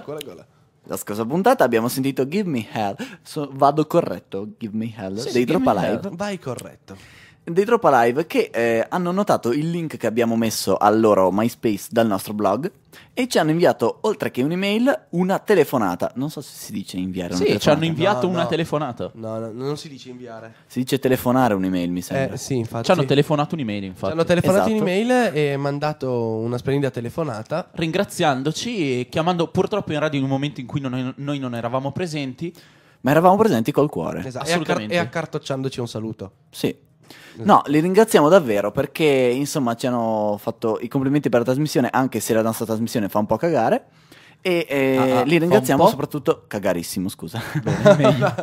La scorsa puntata abbiamo sentito Give Me Hell. So- vado corretto, Give Me Hell, Sì, dei sì, Give Drop Me Alive. Vai corretto. Dei Drop Alive che eh, hanno notato il link che abbiamo messo al loro MySpace dal nostro blog e ci hanno inviato, oltre che un'email, una telefonata. Non so se si dice inviare una Sì, ci telefonata. hanno inviato No, una no. telefonata. No, no, non si dice inviare. Si dice telefonare un'email, mi sembra. Eh, sì, infatti. Ci hanno telefonato un'email, Ci infatti. hanno telefonato in Esatto. email e mandato una splendida telefonata. Ringraziandoci e chiamando purtroppo in radio in un momento in cui non- noi non eravamo presenti. Ma eravamo presenti col cuore. Esatto, Assolutamente. E, accar- e accartocciandoci un saluto. Sì. No, li ringraziamo davvero perché insomma ci hanno fatto i complimenti per la trasmissione, anche se la nostra trasmissione fa un po' cagare. E eh, Ah, ah, li fa ringraziamo un po'? soprattutto. Cagarissimo, scusa. Bene, meglio.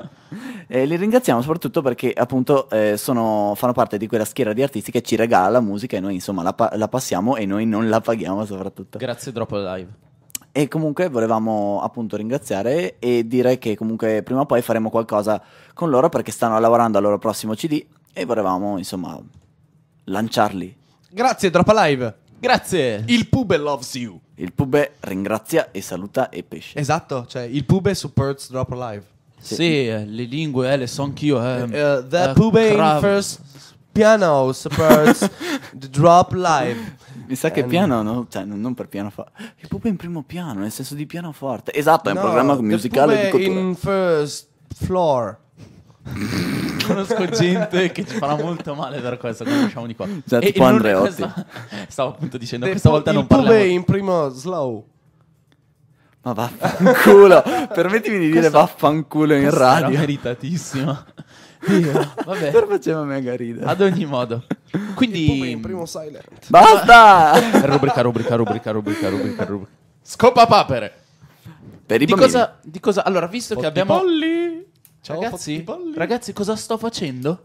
E li ringraziamo soprattutto perché appunto eh, sono, fanno parte di quella schiera di artisti che ci regala la musica e noi insomma la, pa- la passiamo e noi non la paghiamo soprattutto. Grazie Drop Live. E comunque volevamo appunto ringraziare e dire che comunque prima o poi faremo qualcosa con loro perché stanno lavorando al loro prossimo C D e volevamo insomma lanciarli. Grazie, Drop Alive. Grazie. Il pube loves you. Il pube ringrazia e saluta e pesce. Esatto, cioè il pube supports Drop Alive. Sì, eh, le lingue, eh, le so anch'io. Eh. Uh, the Eh, pube in cravo. first piano supports the Drop Live. Mi sa che Eh, piano, no? Cioè non non per piano fa. Il pube in primo piano, nel senso di pianoforte. Esatto, è un No, programma the musicale di pube cultura. in first floor. Conosco gente che ci farà molto male per questo quando usciamo di qua. Cioè, E tipo non- Andreotti. questa- Stavo appunto dicendo, The questa pu- volta il non pube parliamo. in primo slow. Ma vaffanculo. Permettimi di dire Questa- vaffanculo in Questa era radio. meritatissima. Dio, vabbè. Però faceva mega ridere. Ad ogni modo. Il pube in Quindi primo silent. Basta! rubrica, rubrica, rubrica, rubrica, rubrica, rubrica. Scopa papere. Per i Di bambini. cosa, di cosa? Allora, visto che abbiamo Polli. Ciao, ragazzi, Fottipolli. ragazzi, cosa sto facendo?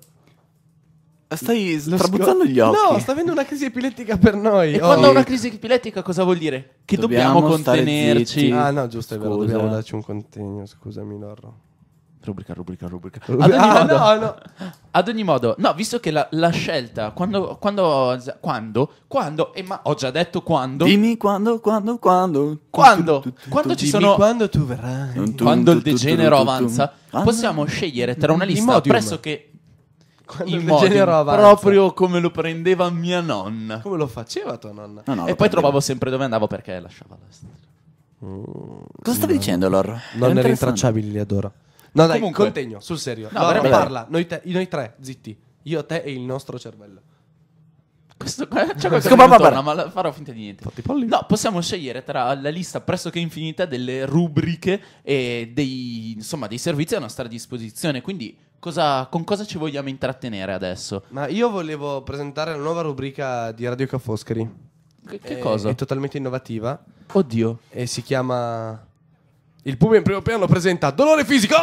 Stai Lo strabuzzando sco- gli occhi. No, sta avendo una crisi epilettica per noi. E Oh. quando ho una crisi epilettica cosa vuol dire? Che dobbiamo, Dobbiamo stare contenerci. zitti. Ah, no, giusto, è vero, Scusa. dobbiamo darci un contegno, scusami Lorro. Rubrica, rubrica, rubrica. Ad ogni Ah, modo, no, no. ad ogni modo, no, visto che la, la scelta, quando, quando, quando, quando, e ma ho già detto quando, Dimmi quando, quando, quando. quando, Tu, tu, tu, quando tu, ci Dimmi sono, quando tu verrai. tu, tu, quando il tu, tu, tu, degenero tu, tu, tu. avanza, Quando? possiamo scegliere tra una In lista modium. pressoché Quando in il degenero modium, avanza. proprio come lo prendeva mia nonna. Come lo faceva tua nonna? No, no, E lo poi prendevo. trovavo sempre dove andavo perché lasciava la strada. Cosa stavi dicendo, Lorro? Non Era eri interessante. intracciabili, li adoro. No, dai, Comunque- contegno, sul serio. No, Lorro, veramente. parla, noi, te- noi tre, zitti. Io, te e il nostro cervello. Questo, c'è qualcosa che Scopa non papera. torna, ma la- farò finta di niente. Fottipolli. No, possiamo scegliere tra la lista pressoché infinita delle rubriche e dei, insomma, dei servizi a nostra disposizione. Quindi, cosa, con cosa ci vogliamo intrattenere adesso? Ma io volevo presentare la nuova rubrica di Radio Ca' Foscari. Che, che È- cosa? È totalmente innovativa Oddio. e si chiama... Il pube in primo piano presenta Dolore fisico!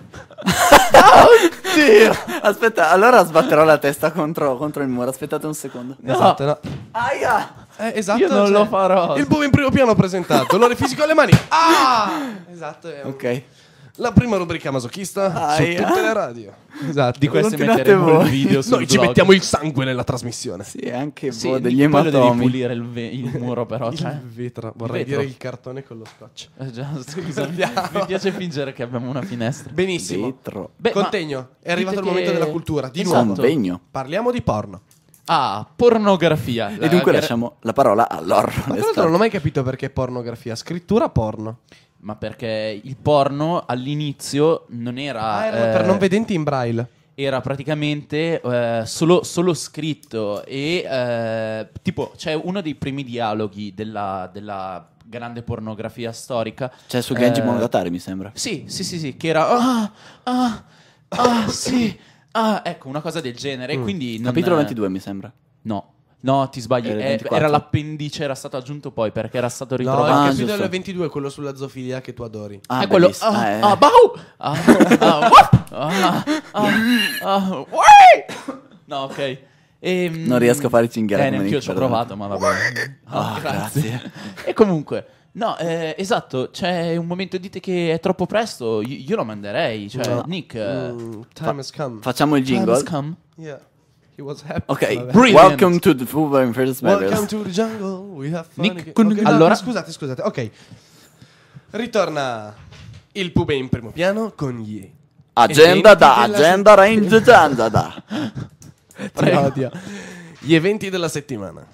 Oddio! Aspetta, allora sbatterò la testa contro, contro il muro. Aspettate un secondo. Esatto, no. Aia! Eh, esatto, Io non lo farò. Il pube in primo piano presenta Dolore fisico alle mani. Ah! Esatto, è un- Ok. La prima rubrica masochista Aia. su tutte le radio. Esatto. Di queste Continuate metteremo voi. il video sul Noi ci blog. mettiamo il sangue nella trasmissione. Sì, anche Sì, boh, degli Nick, poi lo devi ematomi. pulire il, ve- il muro però. Il Cioè. vetro, vorrei vetro. dire il cartone con lo scotch. Eh, già, scusa, mi mi piace fingere che abbiamo una finestra. Benissimo. Vetro. Beh, ma Contegno, è arrivato il dite momento che- della cultura. Di Esatto. nuovo, Convegno. parliamo di porno. Ah, pornografia. E dunque La- lasciamo la parola a Loro. Ma tra l'altro non ho mai capito perché pornografia. Scrittura porno. Ma perché il porno all'inizio non era... Ah, erano eh, per non vedenti in braille. era praticamente eh, solo, solo scritto e eh, tipo c'è uno dei primi dialoghi della, della grande pornografia storica. Cioè su Genji eh, Monogatari mi sembra. Sì, sì, sì, sì, che era ah, ah, ah, sì, ah, ecco, una cosa del genere. Mm. Quindi non- Capitolo ventidue mi sembra. No. No, ti sbagli, Era il eh, ventiquattro. era l'appendice, era stato aggiunto poi perché era stato No, ritrovato. il Ah, capitolo giusto. ventidue è quello sulla zoofilia che tu adori. Ah, è quello. bellissimo. Ah, Ah, eh. ah, bau! Ah, ah, wah! Ah, ah, ah, uai! No, ok. Ehm, Non riesco a fare i cinghiali Eh, come neanch'io Nick, ci ho perdona. provato, ma vabbè. Ah, grazie. E comunque, no, eh, esatto, c'è un momento, dite che è troppo presto, io, io lo manderei. Cioè, No. Nick, eh, Mm, time has come. Facciamo il time jingle. has come. Yeah. He was happy. Ok, Vabbè. Brilliant. welcome to the Full and First Welcome Matters. to the jungle. We have fun Nick, again. con- Ok, no, allora- no, scusate, scusate. Ok. Ritorna il pube in primo piano con gli Agenda eventi da, della agenda range, agenda da. Ti odio. Gli eventi della settimana.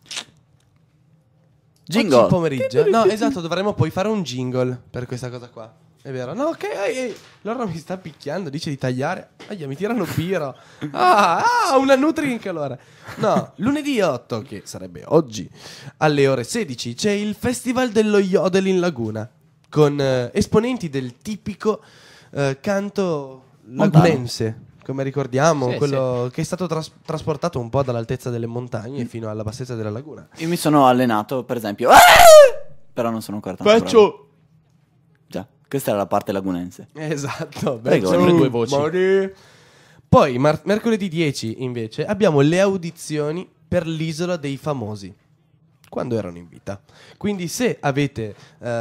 Jingle. Oggi pomeriggio. No, esatto, dovremmo poi fare un jingle per questa cosa qua. È vero? No, ok, ehi, ehi. Loro mi sta picchiando, dice di tagliare. Aia, mi tirano biro. Ah, ah, una Nutrink allora. No, lunedì otto, che sarebbe oggi, alle ore sedici, c'è il Festival dello Yodel in Laguna, con eh, esponenti del tipico eh, canto lagunense, come ricordiamo, Sì, quello che è stato tras- trasportato un po' dall'altezza delle montagne fino alla bassezza della laguna. Io mi sono allenato, per esempio. Ah! Però non sono ancora tanto bravo. Faccio. Già, questa era la parte lagunense. Esatto, Prego. Sempre due voci. Mori. Poi mar- mercoledì dieci invece abbiamo le audizioni per l'Isola dei Famosi, quando erano in vita. Quindi se avete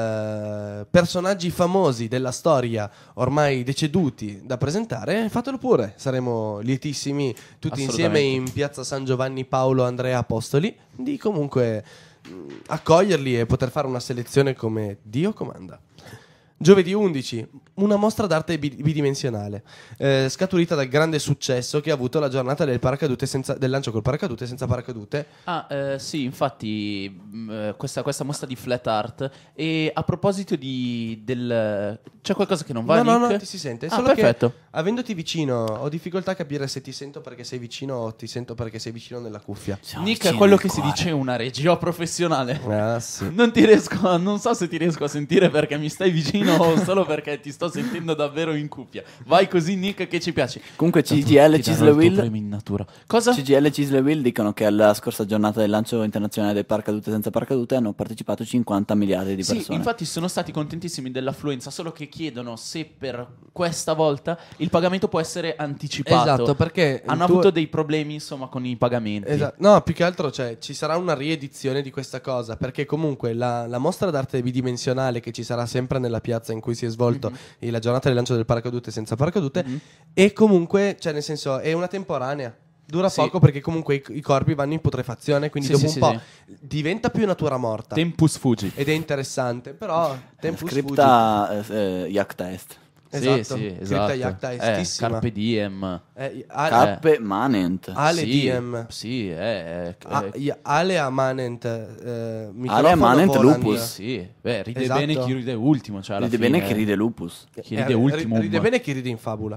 eh, personaggi famosi della storia ormai deceduti da presentare, fatelo pure. Saremo lietissimi tutti insieme Assolutamente. in piazza San Giovanni Paolo Andrea Apostoli di comunque mh, accoglierli e poter fare una selezione come Dio comanda. Giovedì undici, una mostra d'arte bi- bidimensionale, eh, scaturita dal grande successo che ha avuto la giornata del, paracadute senza, del lancio col paracadute senza paracadute. Ah, eh, sì, infatti, mh, eh, questa, questa mostra di flat art. E a proposito di del. C'è qualcosa che non va? No, no, Nick? no, ti si sente. Ah, Solo perfetto. che avendoti vicino ho difficoltà a capire se ti sento perché sei vicino o ti sento perché sei vicino nella cuffia. Siamo Nick è vicini quello al che si cuore. dice una regia professionale. Ah, sì. Non ti riesco a- non so se ti riesco a sentire perché mi stai vicino o solo perché ti sto sentendo davvero in cuffia. Vai così, Nick, che ci piace. Comunque C G L Ti darò il Cislewil tuo premio in natura. Cosa? C G L Cislewil dicono che alla scorsa giornata del lancio internazionale del paracadute senza paracadute hanno partecipato cinquanta miliardi di Sì, persone. infatti sono stati contentissimi dell'affluenza, solo che chiedono se per questa volta il pagamento può essere anticipato. Esatto, perché hanno il tuo- avuto dei problemi, insomma, con i pagamenti. Esatto. No, più che altro cioè, ci sarà una riedizione di questa cosa, perché comunque la, la mostra d'arte bidimensionale che ci sarà sempre nella piazza in cui si è svolto Mhm. e la giornata del lancio del paracadute senza paracadute, Mhm. e comunque, cioè nel senso, è una temporanea. Dura Sì. poco perché comunque i, i corpi vanno in putrefazione, quindi Sì, dopo sì, un sì, po' diventa più natura morta. Tempus fugit. Ed è interessante, però tempus fugit. Scripta eh, eh, Iacta Est. Esatto, Sì, sì, scritta esatto. Iacta Eh, estissima. Carpe diem. Eh, ale, Cappe Manent. ale sì, diem. Sì, eh, A- eh, i- ale amanent. Eh, Ale microfono amanent volant. lupus. sì. Beh, ride Esatto. bene chi ride ultimo. Cioè alla Ride fine, bene chi ride lupus. Chi Eh, ride ultimo. Ride bene chi ride in fabula.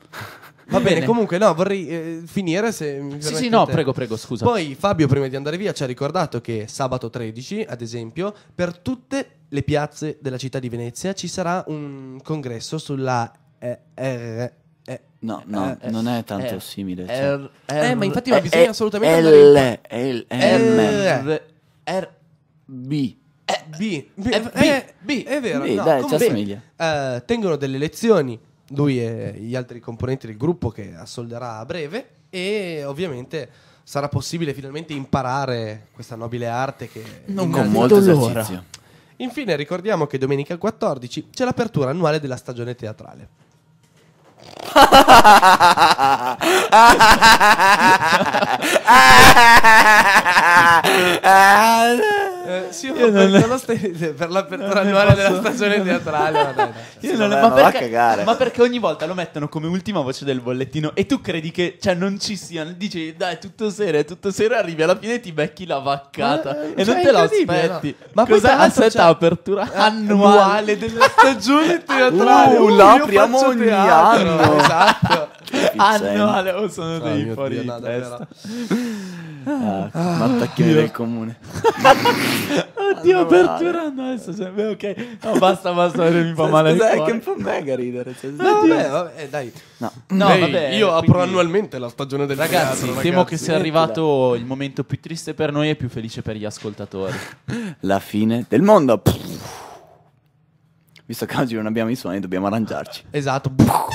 Va Bene. bene, comunque no, vorrei eh, finire se mi Sì, sì, permettete. no, prego, prego, scusa. Poi Fabio prima di andare via ci ha ricordato che sabato tredici, ad esempio, per tutte le piazze della città di Venezia ci sarà un congresso sulla eh, eh, eh, No, no, eh, non è tanto eh, simile. cioè. R, eh, ma infatti Eh, ma bisogna eh, assolutamente andare in- L, L, M, R, R, B. B, B, Eh, B, eh, B. è vero, B, no, dai, ci comunque, assomiglia. eh, tengono delle lezioni lui e gli altri componenti del gruppo che assolderà a breve e ovviamente sarà possibile finalmente imparare questa nobile arte che Non Con vedo molto l'ora. esercizio. Infine ricordiamo che domenica quattordici c'è l'apertura annuale della stagione teatrale. Eh, sì, io Io non- per, la sta- per l'apertura annuale della stagione teatrale. Ma, dai, dai. Io Sì, non- vabbè, ma, ma va a perché, cagare. ma perché ogni volta lo mettono come ultima voce del bollettino e tu credi che cioè, non ci siano. Dici dai, tutto serio, tutto serio, arrivi alla fine e ti becchi la vaccata Ma- e cioè, non te lo incredibile, aspetti. no? Ma poi Cos'è? tra l'altro Aspetta, c'è- apertura annuale annuale. della stagione teatrale. Uh, Uh, la io apriamo faccio ogni teatro. anno. Esatto. Annuale, oh, sono Oh, dei mio fuori Dio, di no, davvero. testa. Ah, mattacchioni del comune. Oddio, apertura annuale. sto sempre- Ok, no, basta, basta, mi fa male il Cos'è cuore. che un po' mega ridere. Cioè, No, vabbè, vabbè, dai. no. No, Ehi, vabbè, io apro quindi- annualmente la stagione del Ragazzi, teatro, temo ragazzi. che sia arrivato il momento più triste per noi e più felice per gli ascoltatori. La fine del mondo. Visto che oggi non abbiamo i suoni, dobbiamo arrangiarci. Esatto.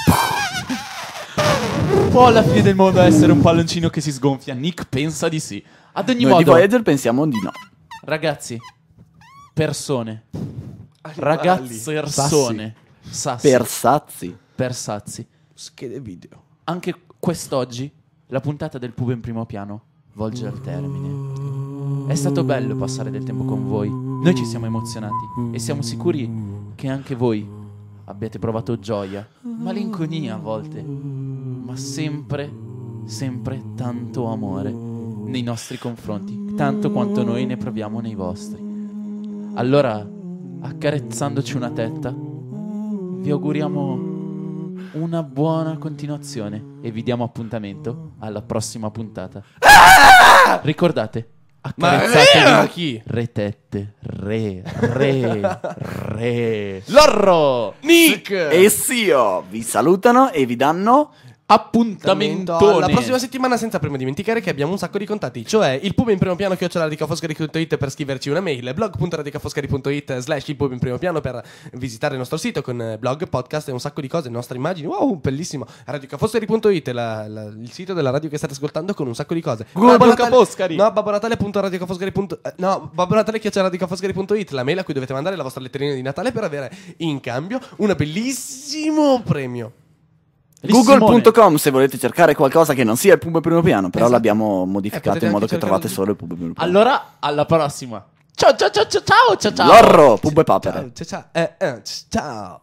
Può alla fine del mondo essere un palloncino che si sgonfia? Nick pensa di sì. Ad ogni Noi di modo, Voyager pensiamo di no. ragazzi, persone, Animali. ragazzersone, sassi, Persazzi. persazzi. Schede video. Anche quest'oggi la puntata del Pub in primo piano volge al termine. È stato bello passare del tempo con voi. Noi ci siamo emozionati e siamo sicuri che anche voi abbiate provato gioia, malinconia a volte, ma sempre, sempre tanto amore nei nostri confronti, tanto quanto noi ne proviamo nei vostri. Allora, accarezzandoci una tetta, vi auguriamo una buona continuazione e vi diamo appuntamento alla prossima puntata. Ricordate, Ma accarezzatevi eh, chi? retette, re, re, re. Lorro! Nick! E Sio vi salutano e vi danno Appuntamentone. La prossima settimana, senza prima dimenticare che abbiamo un sacco di contatti, cioè il pub in primo piano chiocciola radicafoscari punto it per scriverci una mail, blog punto radicafoscari punto it slash il pub in primo piano per visitare il nostro sito con eh, blog, podcast e un sacco di cose, nostre immagini. Wow, bellissimo. radicafoscari punto it, la, la, il sito della radio che state ascoltando con un sacco di cose. Google Babbo Natale- Foscari. No, Babbo Natale punto radicafoscari punto it, no, Babbo Natale chiocciola radicafoscari punto it, la mail a cui dovete mandare la vostra letterina di Natale per avere in cambio un bellissimo premio. Google punto com se volete cercare qualcosa che non sia il pub primo piano, però Esatto. l'abbiamo Eh, modificato potete in modo anche che trovate cercare- solo il pub primo piano. Allora, alla prossima. Ciao ciao ciao ciao ciao ciao ciao. Lorro, pub e papere. Ciao, ciao, ciao. Eh, eh, ciao.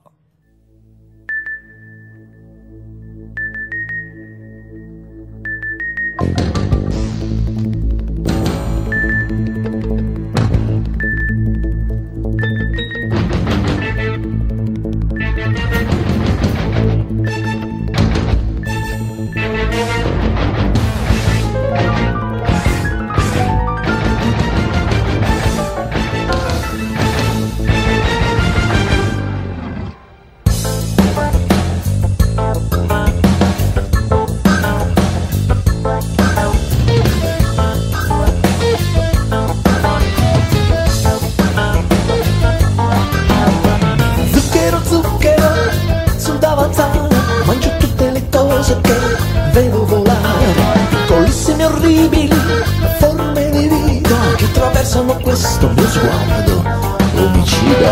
Zucchero, zucchero, sul davanzale mangio tutte le cose che vedo volare, piccolissime orribili forme di vita che attraversano questo mio sguardo omicida.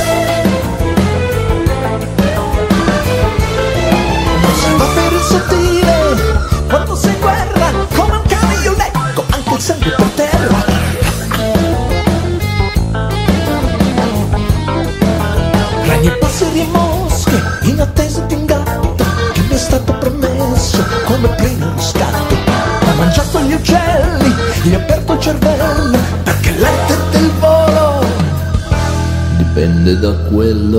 Non si va per il sottile, quando si guerra, come un cane io leggo anche il sangue per terra. Ragni e passeri e mosche, in attesa di un gatto che mi è stato promesso come primo riscatto. Ho mangiato gli uccelli, gli ho aperto il cervello, perché l'arte del volo dipende da quello.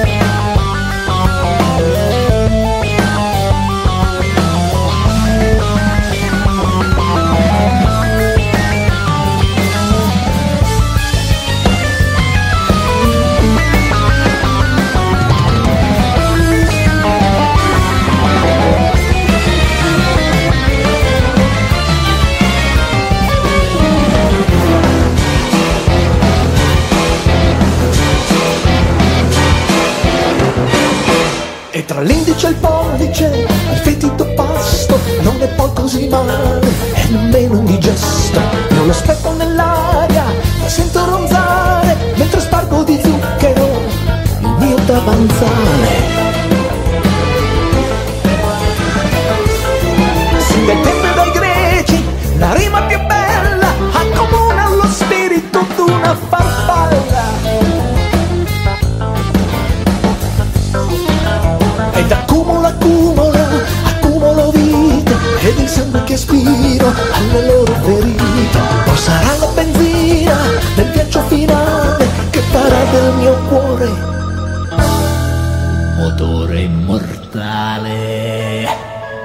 E tra l'indice e il pollice, il fetido pasto non è poi così male, e nemmeno indigesto. Non lo aspetto nell'aria, la sento ronzare, mentre spargo di davanzale. Si detenne dai greci la rima più bella, accomuna lo spirito d'una farfalla. Ed accumulo, accumulo, accumulo vite ed il sangue che aspiro alle loro ferite. O sarà la benzina del viaggio finale che farà del mio cuore motore immortale.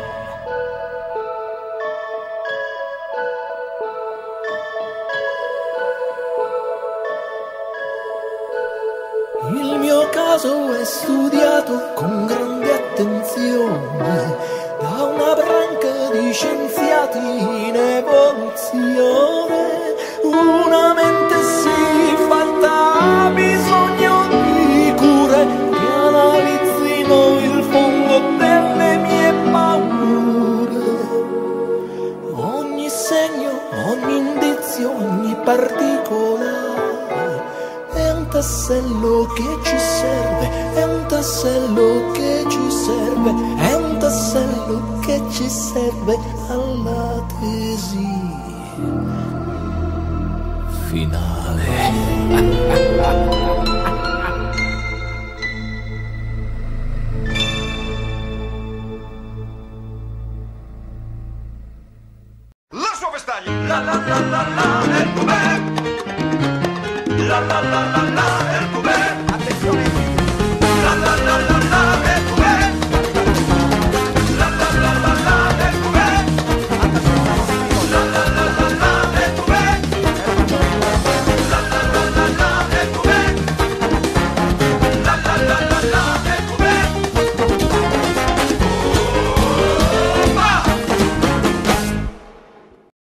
Il mio caso è studiato con grande attenzione da una branca di scienziati in evoluzione. Una mente siffatta ha bisogno di cure che analizzino il fondo delle mie paure. Ogni segno, ogni indizio, ogni particolare è un tassello che ci serve, è un tassello che ci serve, è un tassello che ci serve alla tesi finale.